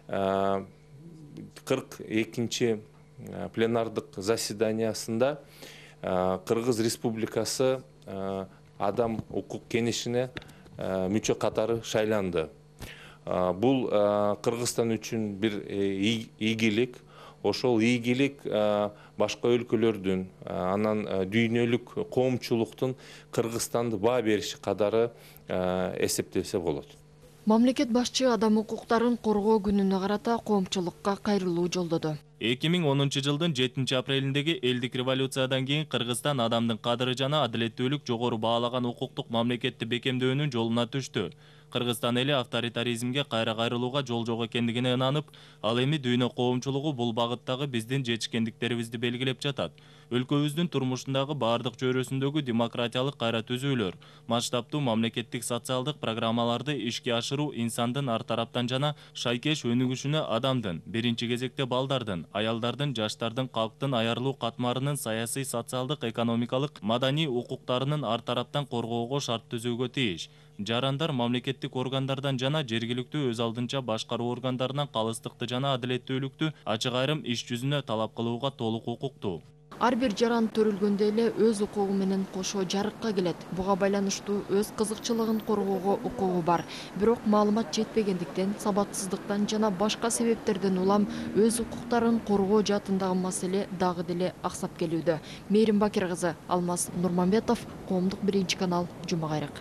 42 пленардык заседаниясында Кыргыз Республикасы адам укук кеңешине мүчө катары шайланды. Бул Кыргызстан үчүн бир ийгилик. Ошол ийгилик башка өлкөлөрдүн, анан дүйнөлүк коомчулуктун Кыргызстанды баа бериши катары эсептелсе болот. Мамлекет башчы адам укуктарын коргоо күнүнө карата коомчулукка кайрылуу жолдоду. 2010 жылдын 7 апрелиндеги элдик революциядан кийин Кыргызстан адамдын кадыры жана адилеттүүлүк жогору баалаган укуктук мамлекетти бекемдөөнүн жолуна түштү. Кыргызстан эли авторитаризмге кайра кайрылууга жол жок экендигине ынанып, ал эми дүйнө коомчулугу бул багыттагы биздин жетишкендиктерибизди белгилеп жатат. Өлкөбүздүн турмушундагы баардык чөйрөсүндөгү демократиялык кайра түзүүлөр, масштабтуу мамлекеттик социалдык программаларды ишке ашыруу инсандын ар тараптан жана шайкеш өнүгүшүнө адамдын, биринчи кезекте балдардын, аялдардын, жаштардын, калктын аярлуу катмарынын саясий, социалдык, экономикалык, маданий укуктарынын ар тараптан коргоого шарт түзүүгө тийиш. Жарандар мамлекеттик органдардан жана жергиликтүү өз алдынча башкаруу органдарынан калыстыкты жана адилеттүүлүктү ачык айрым иш жүзүнө талап кылууга толук укуктуу. Ар бир жаран төрүлгөндө эле өз укугу менен кошо жарыкка келет. Буга байланыштуу өз кызыкчылыгын коргоого укугу бар. Бирок маалымат жетпегендиктен, сабатсыздыктан жана башка себептерден улам өз укуктарын коргоо жаатындагы маселе дагы деле аксап келүүдө. Мээрим Бакир кызы, Алмаз Нурманбетов, Коомдук 1 канал, Жума кайрык.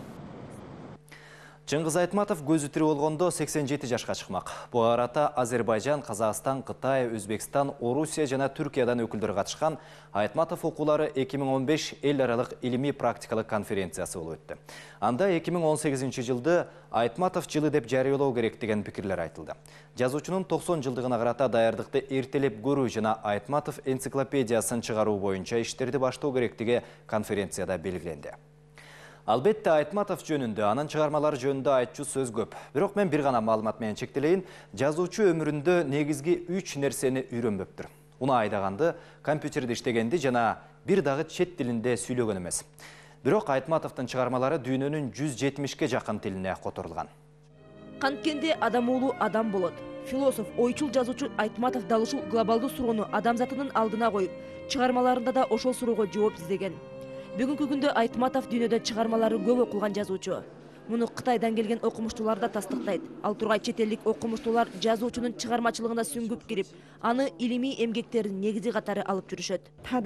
Чыңгыз Айтматов көзү тирүү болгондо 87 жашка чыкмак. Бул арата Азербайжан, Казакстан, Кытай, Өзбекстан, Орусия жана Түркиядан өкүлдөр катышкан Айтматов окуулары 2015 эл аралык илимий практикалык конференциясы болуп өттү. Анда 2018 жылды Айтматов жылы деп жарыялоо керек деген пикирлер айтылды. Жазуучунун 90 жылдыгына карата даярдыкты эртелеп көрүү жана Айтматов энциклопедиясын чыгаруу боюнча иштерди баштоо керектиги конференцияда белгиленди. Албетте Айтматов жөнүндө, анын чыгармалары жөнүндө айтчу сөз көп. Бирок мен бир гана маалымат менен чектелейин. Жазуучу өмүрүндө негизги 3 нерсени үйрөнбөптүр. Уну айдаганды, компьютерде иштегенди жана бир дагы чет тилинде сүйлөгөн эмес. Бирок Айтматовдун чыгармалары дүйнөнүн 170ке жакын тилине которулган. Канткенде адам уулу адам болот. Философ, ойчул жазуучу Айтматов дал ушул глобалдуу суроону адамзатынын алдына коюп, чыгармаларында да ошол суроого жооп издеген. Бүгүнкү күндө Айтматов дүйнөдө чыгармалары көп окулган жазуучу. Муну Кытайдан келген окумуштуулар да тастыктайт. Ал тургай чет элдик окумуштуулар жазуучунун чыгармачылыгына сүңгүп кирип, аны илимий эмгектердин негизи катары алып жүрүшөт.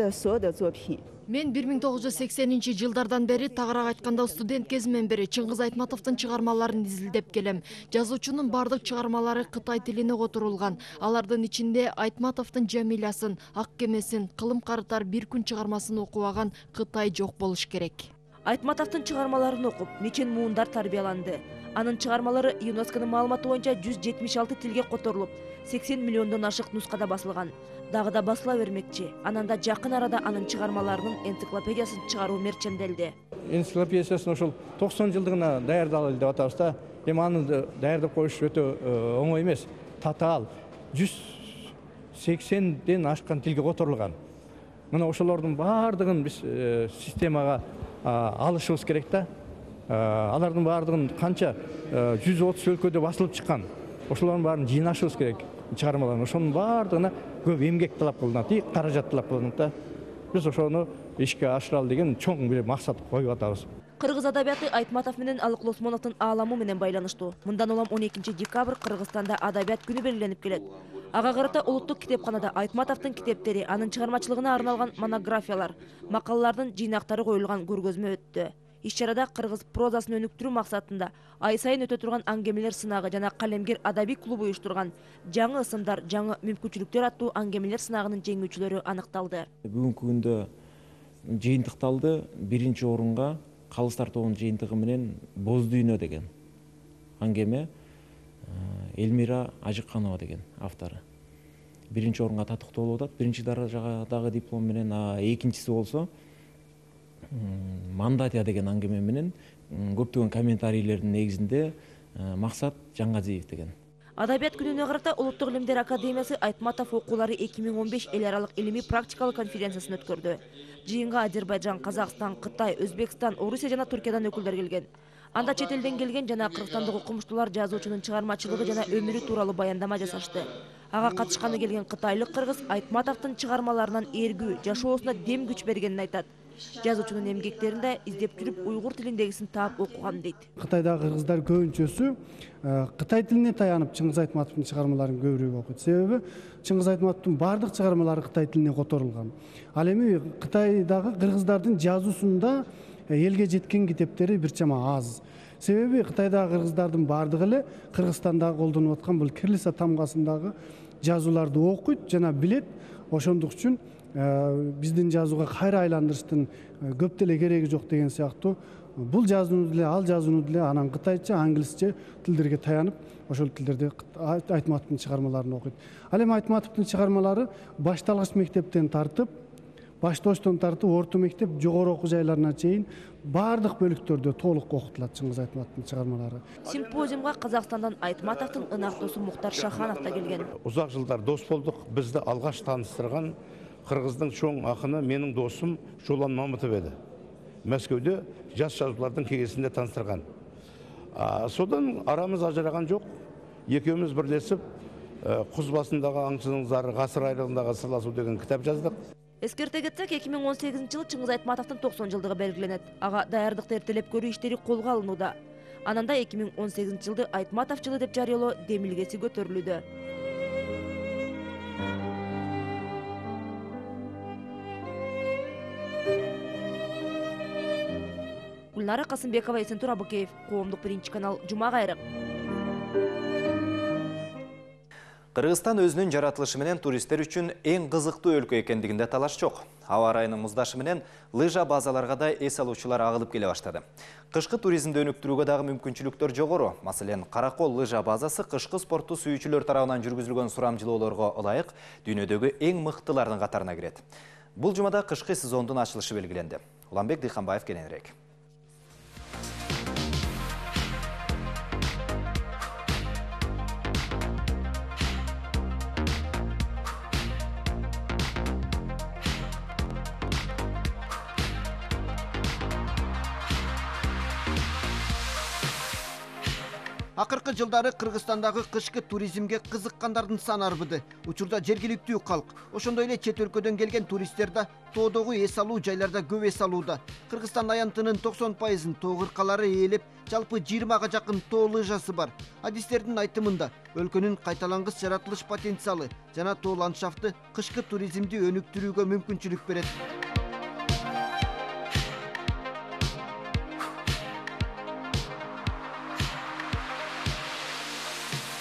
Мен 1980 жылдардан бери, тагыраак айтканда студент кезимден бери Чыңгыз Айтматовдун чыгармаларын изилдеп келем. Жазуучунун бардык чыгармалары Кытай тилине которулган. Алардын ичинде Айтматовдун Жамилясын, Ак кемесин, Кылым карытар бир күн чыгармасын окубаган Кытай жок болуш керек. Айтматовдун чыгармаларын окуп, нечен муундар тарбияланды. Анын чыгармалары ЮНЕСКОнун маалыматы боюнча 176 тилге которулуп, 80 миллиондон ашык нускада басылган. Дагы да басыла бермекчи. Ананда жакын арада анын чыгармаларынын энциклопедиясын чыгаруу мерчемделди. Энциклопедиясын ошол 90 жылдыгына даярдалды деп атабыз да. Эми аны даярдап коюш өтө оңой эмес. Татаал 180ден ашкан тилге которулган. Мына ошолордун баардыгын биз системага алышыбыз керек да. Алардын баардыгын канча 130 өлкөдө басылып чыккан. Ошолордун баарын жыйнашыбыз керек. Чыгармаларын ошонун баардыгына көп эмгек талап кылынат, каражат талап кылынат да. Биз ошону ишке ашыралы деген чоң бир максат коюп атабыз. Кыргыз адабияты Айтматов менен Алык Осмоновдун ааламы менен байланыштуу. Мындан улам 12 декабрь Кыргызстанда адабият күнү белгиленип келет. Ага карата улуттук китепканада Айтматовдун китептери, анын чыгармачылыгына арналган монографиялар, макалалардын жыйнактары коюлган көргөзмө өттү. Иш-чарада кыргыз прозасын өнүктүрүү максатында ай сайын өтө турган аңгемелер сынагы жана Калемгер адабий клубу уюштурган жаңы ысымдар, жаңы мүмкүнчүлүктөр аттуу аңгемелер сынагынын жеңүүчүлөрү аныкталды. Бүгүнкү күндө жыйынтыкталды. Биринчи орунга Калыстар тобунун жыйынтыгы менен Боз дүйнө деген аңгеме Элмира Ажыкканова деген автору. Биринчи орунга татыктуу болуп атат. Биринчи даражадагы диплом менен, экинчиси болсо Мандатия деген аңгеме менен көптөгөн комментарийлердин негизинде Максат Жаңгазиев деген. Адабият күнүнө карата Улуттук илимдер академиясы Айтматов окуулары 2015 эл аралык илимий практикалык конференциясын өткөрдү. Жыйынга Азербайжан, Казакстан, Кытай, Өзбекстан, Орусия жана Түркиядан өкүлдөр келген. Анда чет элден келген жана кыргызстандык окумуштуулар жазуучунун чыгармачылыгы жана өмүрү тууралуу баяндама жасашты. Ага катышканы келген кытайлык кыргыз Айтматовдун чыгармаларынан эргүү, жашоосуна дем күч бергенин айтат. Жазуучунун эмгектеринде издеп жүрүп уйгур тилиндегисин таап окугам дейт. Кытайдагы кыргыздар көбүнчөсү Кытай тилине таянып Чыңгыз Айтматовдун чыгармаларын көбүрөөк окуйт. Себеби Чыңгыз Айтматовдун бардык чыгармалары Кытай тилине которулган. Ал эми Кытайдагы кыргыздардын жазуусунда элге жеткен китептери бир чама аз. Себеби Кытайдагы кыргыздардын бардыгы эле Кыргызстанда колдонуп аткан бул кириллица тамгасындагы жазууларды окуйт жана билет. Ошондук үчүн биздин жазууга кайра айландырыштын көп деле кереги жок деген сыяктуу бул жазууну деле ал жазууну деле анан кытайча, англисче тилдерге таянып ошол тилдерде Айтматовдун чыгармаларын окуйт. Ал эми Айтматовдун чыгармалары башталгыч мектептен тартып, баштоочтон тартып орто мектеп, жогору окуу жайларына чейин бардык бөлүктөрдө толук окутулат Чыңгыз Айтматовдун чыгармалары. Симпозиумга Казакстандан Айтматовдун ынак досу Муктар Шаханов да келген. Узак жылдар дос болдук. Бизди алгаш тааныштырган Кыргыздын чоң акыны менин досум Жолан Мамытов эди. Мәскеуде жас жазуулардын кеңесинде таныстырган. Содан арамыз ажыраган жок. Экөөбүз бирлешип Куз басындагы аңчынын зары гасыр айрыгындагы сырласуу деген китап жаздык. Эскерте кетсек, 2018 жылы Чыңгыз Айтматовдун 90 жылдыгы белгиленет. Ага даярдыкты эртелеп көрүү иштери колго алынууда. Ананда 2018 жылды Айтматов жылы деп жарыялоо демилгеси көтөрүлүүдө. Гүлнара Касымбекова, Эсентур Абыкеев, Коомдук биринчи канал, Жума кайрык. Кыргызстан өзүнүн жаратылышы менен туристтер үчүн эң кызыктуу өлкө экендигинде талаш жок. Аба ырайынын муздашы менен лыжа базаларга да эс алуучулар агылып келе баштады. Кышкы туризмди өнүктүрүүгө дагы мүмкүнчүлүктөр жогору. Маселен, Каракол лыжа базасы кышкы спортту сүйүүчүлөр тарабынан жүргүзүлгөн сурамжылоолорго ылайык дүйнөдөгү эң мыктылардын катарына кирет. Бул жумада кышкы сезондун ачылышы белгиленди. Уланбек Дыйканбаев кененирээк. Акыркы жылдары Кыргызстандагы кышкы туризмге кызыккандардын саны арбыды. Учурда жергиликтүү калк, ошондой эле чет өлкөдөн келген туристтер да тоодогу эс алуу жайларда көп эс алууда. Кыргызстан аянтынын 90%-ын тоо кыркалары ээлеп, жалпы 20га жакын тоо лыжасы бар. Адистердин айтымында өлкөнүн кайталангыс жаратылыш потенциалы жана тоо ландшафты кышкы туризмди өнүктүрүүгө мүмкүнчүлүк берет.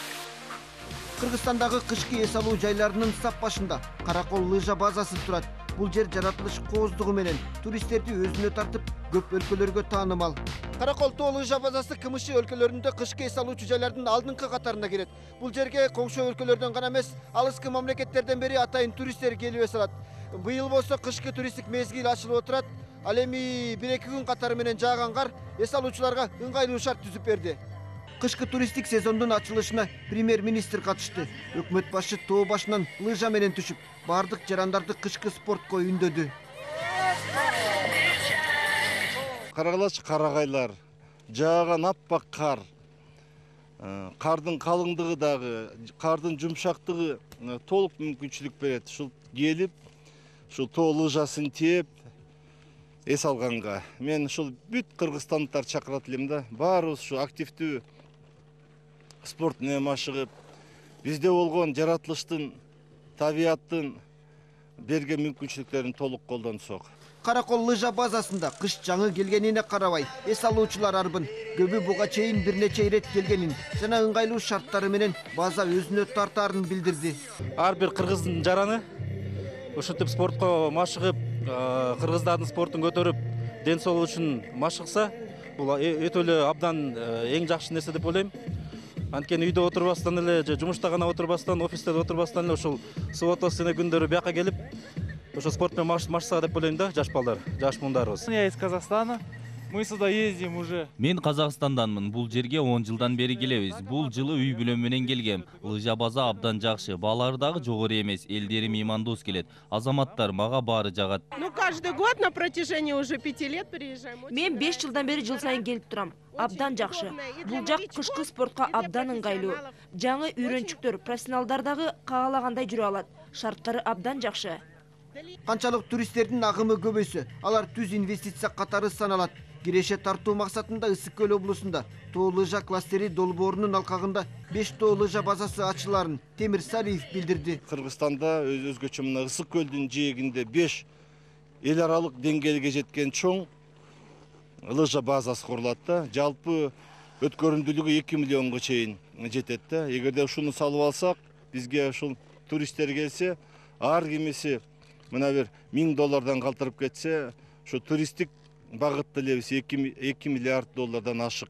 Кыргызстандагы кышкы эс алуу жайларынын сап башында Каракол лыжа базасы турат. Бул жер жаратылыш кооздугу менен туристтерди өзүнө тартып, көп өлкөлөргө таанымал. Каракол тоо лыжа базасы КМШ өлкөлөрүндө кышкы эс алуучу жайлардын алдыңкы катарына кирет. Бул жерге коңшу өлкөлөрдөн гана эмес, алыскы мамлекеттерден бери атайын туристтер келип эс алат. Быйыл болсо кышкы туристтик мезгил ачылып отурат. Ал эми 1-2 күн катары менен жааган кар эс алуучуларга ыңгайлуу шарт түзүп берди. Кышкы туристтик сезондун ачылышына премьер-министр катышты. Өкмөт башы тоо башынан лыжа менен түшүп, бардык жарандарды кышкы спортко үндөдү. Карагалач карагайлар, жааган аппак кар, кардын калыңдыгы дагы, кардын жумшактыгы толук мүмкүнчүлүк берет. Ушул келип, ушул тоо лыжасын тээп эс алганга. Мен ушул бүт кыргызстандыктар чакырат элем да. Баарыбыз ушу активдүү спорт менен машыгып, бизде болгон жаратылыштын, табияттын берген мүмкүнчүлүктөрүн толук колдонсок. Каракол лыжа базасында кыш жаңы келгенине карабай, эс алуучулар арбын, көбү буга чейин бир нече ирет келгенин жана ыңгайлуу шарттары менен база өзүнө тартаарын билдирди. Ар бир кыргыздын жараны ушинтип спортко машыгып, кыргыздардын спортун көтөрүп, ден соолугу үчүн машыкса, бул өтө эле абдан эң жакшы нерсе деп ойлойм. Анткени үйдө отурбастан эле, же жумушта гана отурбастан, офисте отурбастан эле ушул суббота сыне күндөрү бияка келип, ошо спорт менен машыкса деп ойлойм да, жаш балдар, жаш муундарыбыз. Я из Казахстана. Мы сюда ездим уже. Мен Казакстанданмын. Бул жерге 10 жылдан бери келебиз. Бул жылы үй бүлөм менен келгем. Лыжа база абдан жакшы. Балары дагы жогору эмес. Элдери меймандос келет. Азаматтар мага баары жагат. Ну, каждый год на протяжении уже 5 лет приезжаем. Мен 5 жылдан бери жыл сайын келип турам. Абдан жакшы. Бул жак кышкы спортко абдан ыңгайлуу. Жаңы үйрөнчүктөр, профессионалдар дагы каалагандай жүрө алат. Шарттары абдан жакшы. Канчалык туристтердин агымы көбөйсө, алар түз инвестиция катары саналат. Киреше тартуу максатында Ысык көл облусунда тоо лыжа кластери долбоорунун алкагында 5 тоо лыжа базасы ачыларын Темир Салиев билдирди. Кыргызстанда өзгөчө мына Ысык көлдүн жээгинде 5 эл аралык деңгээлге жеткен чоң лыжа базасы курулат да. Жалпы өткөрүмдүүлүгү 2 миллионго чейин жетет да. Эгерде ушуну салып алсак, бизге ушул туристтер келсе, ар кимиси мына бир $1000 калтырып кетсе, шу туристтик багытты эле 2 миллиард доллардан ашык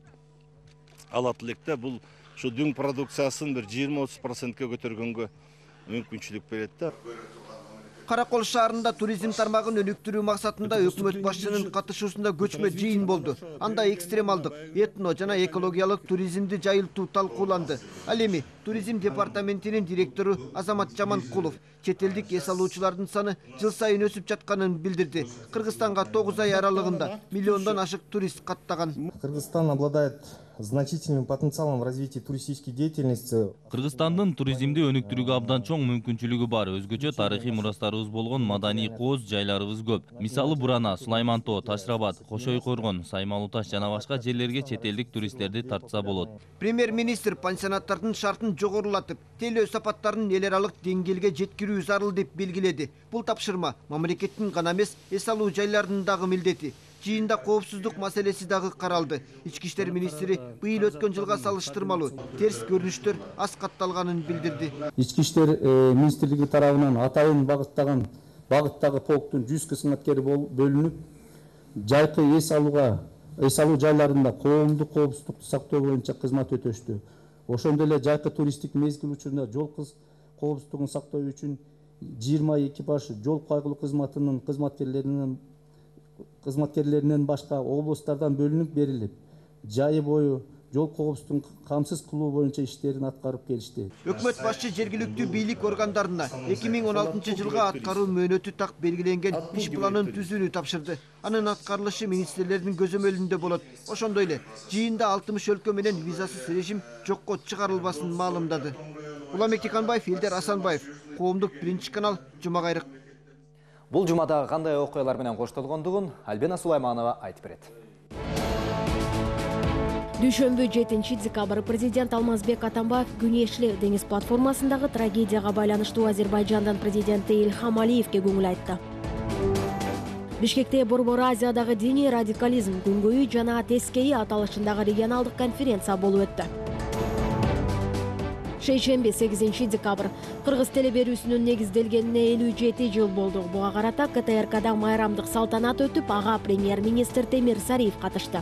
алат элек да. Бул ушу дүң продукциясын бир 20-30%ке көтөргөнгө мүмкүнчүлүк берет да. Каракол шаарында туризм тармагын өнүктүрүү максатында өкмөт башчынын катышуусунда көчмө жыйын болду. Анда экстремалдык, этно жана экологиялык туризмди жайылтуу талкууланды. Ал эми туризм департаментинин директору Азамат Жаманкулов чет элдик эс алуучулардын саны жыл сайын өсүп жатканын билдирди. Кыргызстанга 9 ай аралыгында миллиондон ашык турист каттаган. Кыргызстан обладает значительным потенциалом в развитии туристической деятельности. Кыргызстандын туризмди өнүктүрүүгө абдан чоң мүмкүнчүлүгү бар. Өзгөчө тарыхый мурастарыбыз болгон маданий кооз жайларыбыз көп. Мисалы Бурана, Сулайман тоо, Ташрабат, Кошой Коргон, Саймалуу таш жана башка жерлерге чет элдик туристтерди тартса болот. Премьер-министр пансионаттардын шартын жогорулатып, телөө сапаттарын эл аралык деңгээлге жеткирүү зарыл деп белгиледи. Бул тапшырма мамлекеттин гана эмес, эс алуу жайларынын дагы милдети. Жиында коопсуздук маселеси дагы каралды. Ички иштер министри быйыл өткөн жылга салыштырмалуу терс көрүнүштөр аз катталганын билдирди. Ички иштер министрлиги тарабынан атайын багыттагы полктун 100 кызматкери бөлүнүп, жайкы эс алуу жайларында коомдук коопсуздукту сактоо боюнча кызмат өтөштү. Ошондой эле жайкы туристтик мезгил учурунда жол коопсуздугун сактоо үчүн 20 экипаж жол кайгылуу кызматынын кызматкерлеринен башка облустардан бөлүнүп берилип, жайы бою жол коопсуздугун камсыз кылуу боюнча иштерин аткарып келишти. Өкмөт башчы жергиликтүү бийлик органдарына 2016 жылга аткаруу мөөнөтү так белгиленген иш планын түзүүнү тапшырды. Анын аткарылышы министрлердин көзөмөлүндө болот. Ошондой эле жыйында 60 өлкө менен визасыз режим жокко чыгарылбасын маалымдады. Уламек Тиканбаев, Элдер Асанбаев, Коомдук 1 канал, Жумагайрык. Бул жумадагы кандай окуялар менен коштолгондугун Альбина Сулайманова айтып берет. Дүйшөмбү 7 декабрь президент Алмазбек Атамбаев Күнешле деңиз платформасындагы трагедияга байланыштуу Азербайжандын президенти Ильхам Алиевке көңүл айтты. Бишкекте Борбор Азиядагы диний радикализм күнгөйү жана тескери аталышындагы регионалдык конференция болуп өттү. Шейшемби 8 декабрь. Кыргыз телеберүүсүнүн негизделгенине 57 жыл болду. Буга карата КТРКда майрамдык салтанат өтүп, ага премьер-министр Темир Сариев катышты.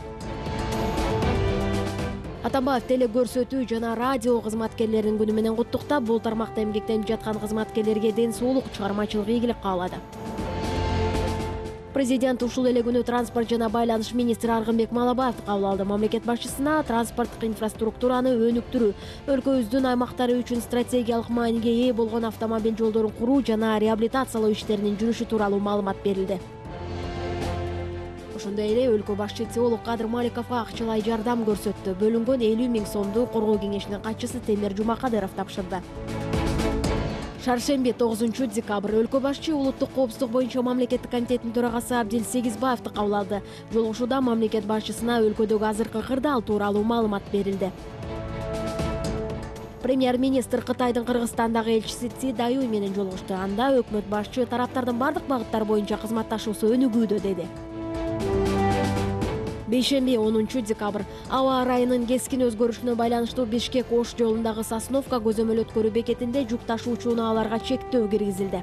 Атамбаев телекөрсөтүү жана радио кызматкерлеринин күнү менен куттуктап, бул тармакта эмгектенип жаткан кызматкерлерге ден соолук, чыгармачылык ийгилик каалады. Президент ушул эле күнү транспорт жана байланыш министри Аргынбек Малабаевди кабыл алды. Мамлекет башчысына транспорттук инфраструктураны өнүктүрүү, өлкөбүздүн аймактары үчүн стратегиялык мааниге ээ болгон автомобиль жолдорун куруу жана реабилитациялоо иштеринин жүрүшү тууралуу маалымат берилди. Ошондой эле өлкө башчы теолог Кадыр Маликовго акчалай жардам көрсөттү. Бөлүнгөн 50 000 сомду коргоо кеңешинин катчысы Темир Жумакадыров тапшырды. Шаршемби 9 декабрь. Өлкө башчы улуттук коопсуздук боюнча мамлекеттик комитеттин төрагасы Абдил Сегизбаевди кабыл алды. Жолугушууда мамлекет башчысына өлкөдөгү азыркы кырдаал тууралуу маалымат берилди. Премьер-министр Кытайдын Кыргызстандагы элчиси Ци Даюй менен жолугушту. Анда өкмөт башчы тараптардын бардык багыттар боюнча кызматташуусу өнүгүүдө деди. Бейшемби 10 декабрь. Аба ырайынын кескин өзгөрүшүнө байланыштуу Бишкек Ош жолундагы Сосновка көзөмөл өткөрүү бекетинде жүк ташуучу унааларга чектөө киргизилди.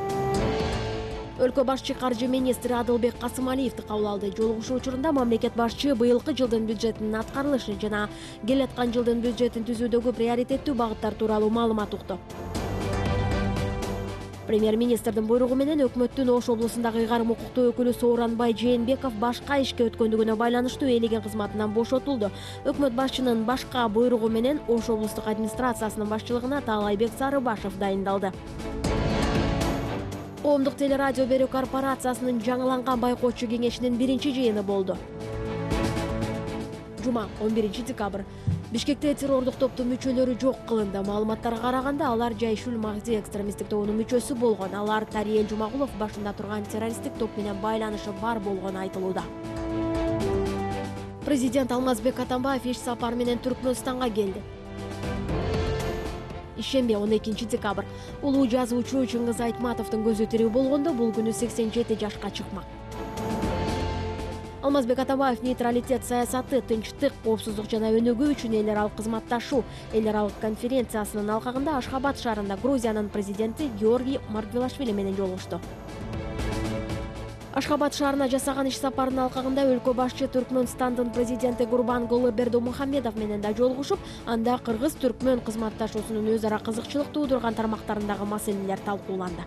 Өлкө башчы каржы министри Адылбек Касымалиевди кабыл алды. Жолугушуу учурунда мамлекет башчы быйылкы жылдын бюджетинин аткарылышы жана келаткан жылдын бюджетин түзүүдөгү приоритеттүү багыттар тууралуу маалымат укту. Премьер-министрдин буйругу менен өкмөттүн Ош облусундагы ыйгарым укуктуу өкүлү Сооронбай Жээнбеков башка ишке өткөндүгүнө байланыштуу ээлеген кызматынан бошотулду. Өкмөт башчынын башка буйругу менен Ош облустук администрациясынын башчылыгына Таалайбек Сарыбашев дайындалды. Коомдук телерадио берүү корпорациясынын жаңыланган байкоочу кеңешинин 1-чи жыйыны болду. Жума 11 декабрь. Бишкекте террордук топтун мүчөлөрү жок кылынды. Маалыматтарга караганда алар Жайшул Магзи экстремисттик тобунун мүчөсү болгон. Алар Тариел Жумагулов башында турган террористтик топ менен байланышы бар болгону айтылууда. Президент Алмазбек Атамбаев иш сапар менен Түркмөнстанга келди. Ишемби 12 декабрь. Улуу жазуучу Чыңгыз Айтматовдун көзү тирүү болгондо бул күнү 87 жашка чыкмак. Алмазбек Атамбаев нейтралитет саясаты, тынчтык, коопсуздук жана өнүгүү үчүн эл аралык кызматташуу эл аралык конференциясынын алкагында Ашхабад шаарында Грузиянын президенти Георгий Маргвелашвили менен жолугушту. Ашхабад шаарына жасаган иш сапарынын алкагында өлкө башчы Түркмөнстандын президенти Гурбангулы Бердумухамедов менен да жолугушуп, анда кыргыз-түркмөн кызматташуусунун өз ара кызыкчылык туудурган тармактарындагы маселелер талкууланды.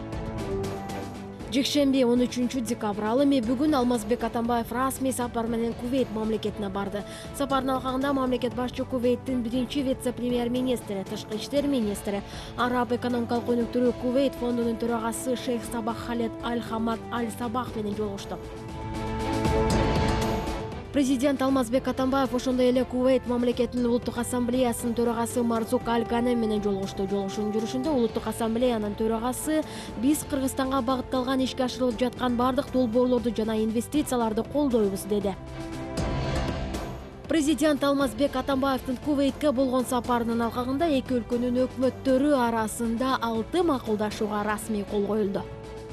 Жекшемби 13 декабрь. Ал эми бүгүн Алмазбек Атамбаев расмий сапар менен Кувейт мамлекетине барды. Сапардын алкагында мамлекет башчы Кувейттин 1-чи вице-премьер-министри, тышкы иштер министри, Араб экономикалык өнүктүрүү Кувейт фондунун төрагасы Шейх Сабах Халед Аль-Хамад Аль-Сабах менен жолугушту. Президент Алмазбек Атамбаев ошондой эле Кувейт мамлекетинин улуттук ассамблеясынын төрагасы Марзук Аль-Ганем менен жолугушту. Жолугушуунун жүрүшүндө улуттук ассамблеянын төрагасы биз Кыргызстанга багытталган ишке ашырылып жаткан бардык долбоорлорду жана инвестицияларды колдойбуз деди. Президент Алмазбек Атамбаевдин Кувейтке болгон сапарынын алкагында эки өлкөнүн өкмөттөрү арасында 6 макулдашууга расмий кол коюлду.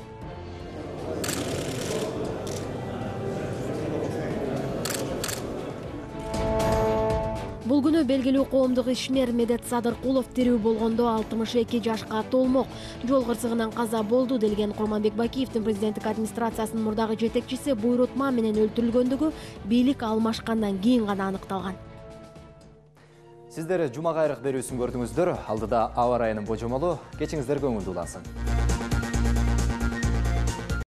Бул күнү белгилүү коомдук ишмер Медет Садыркулов тирүү болгондо 62 жашка толмок. Жол кырсыгынан каза болду делген Курманбек Бакиевдин президенттик администрациясынын мурдагы жетекчиси буйрутма менен өлтүрүлгөндүгү бийлик алмашкандан кийин гана аныкталган. Сиздер Жумага айрык берүүсүн көрдүңүздөр. Алдыда аба ырайынын божомолу. Кечиңиздер көңүлдүү улансын.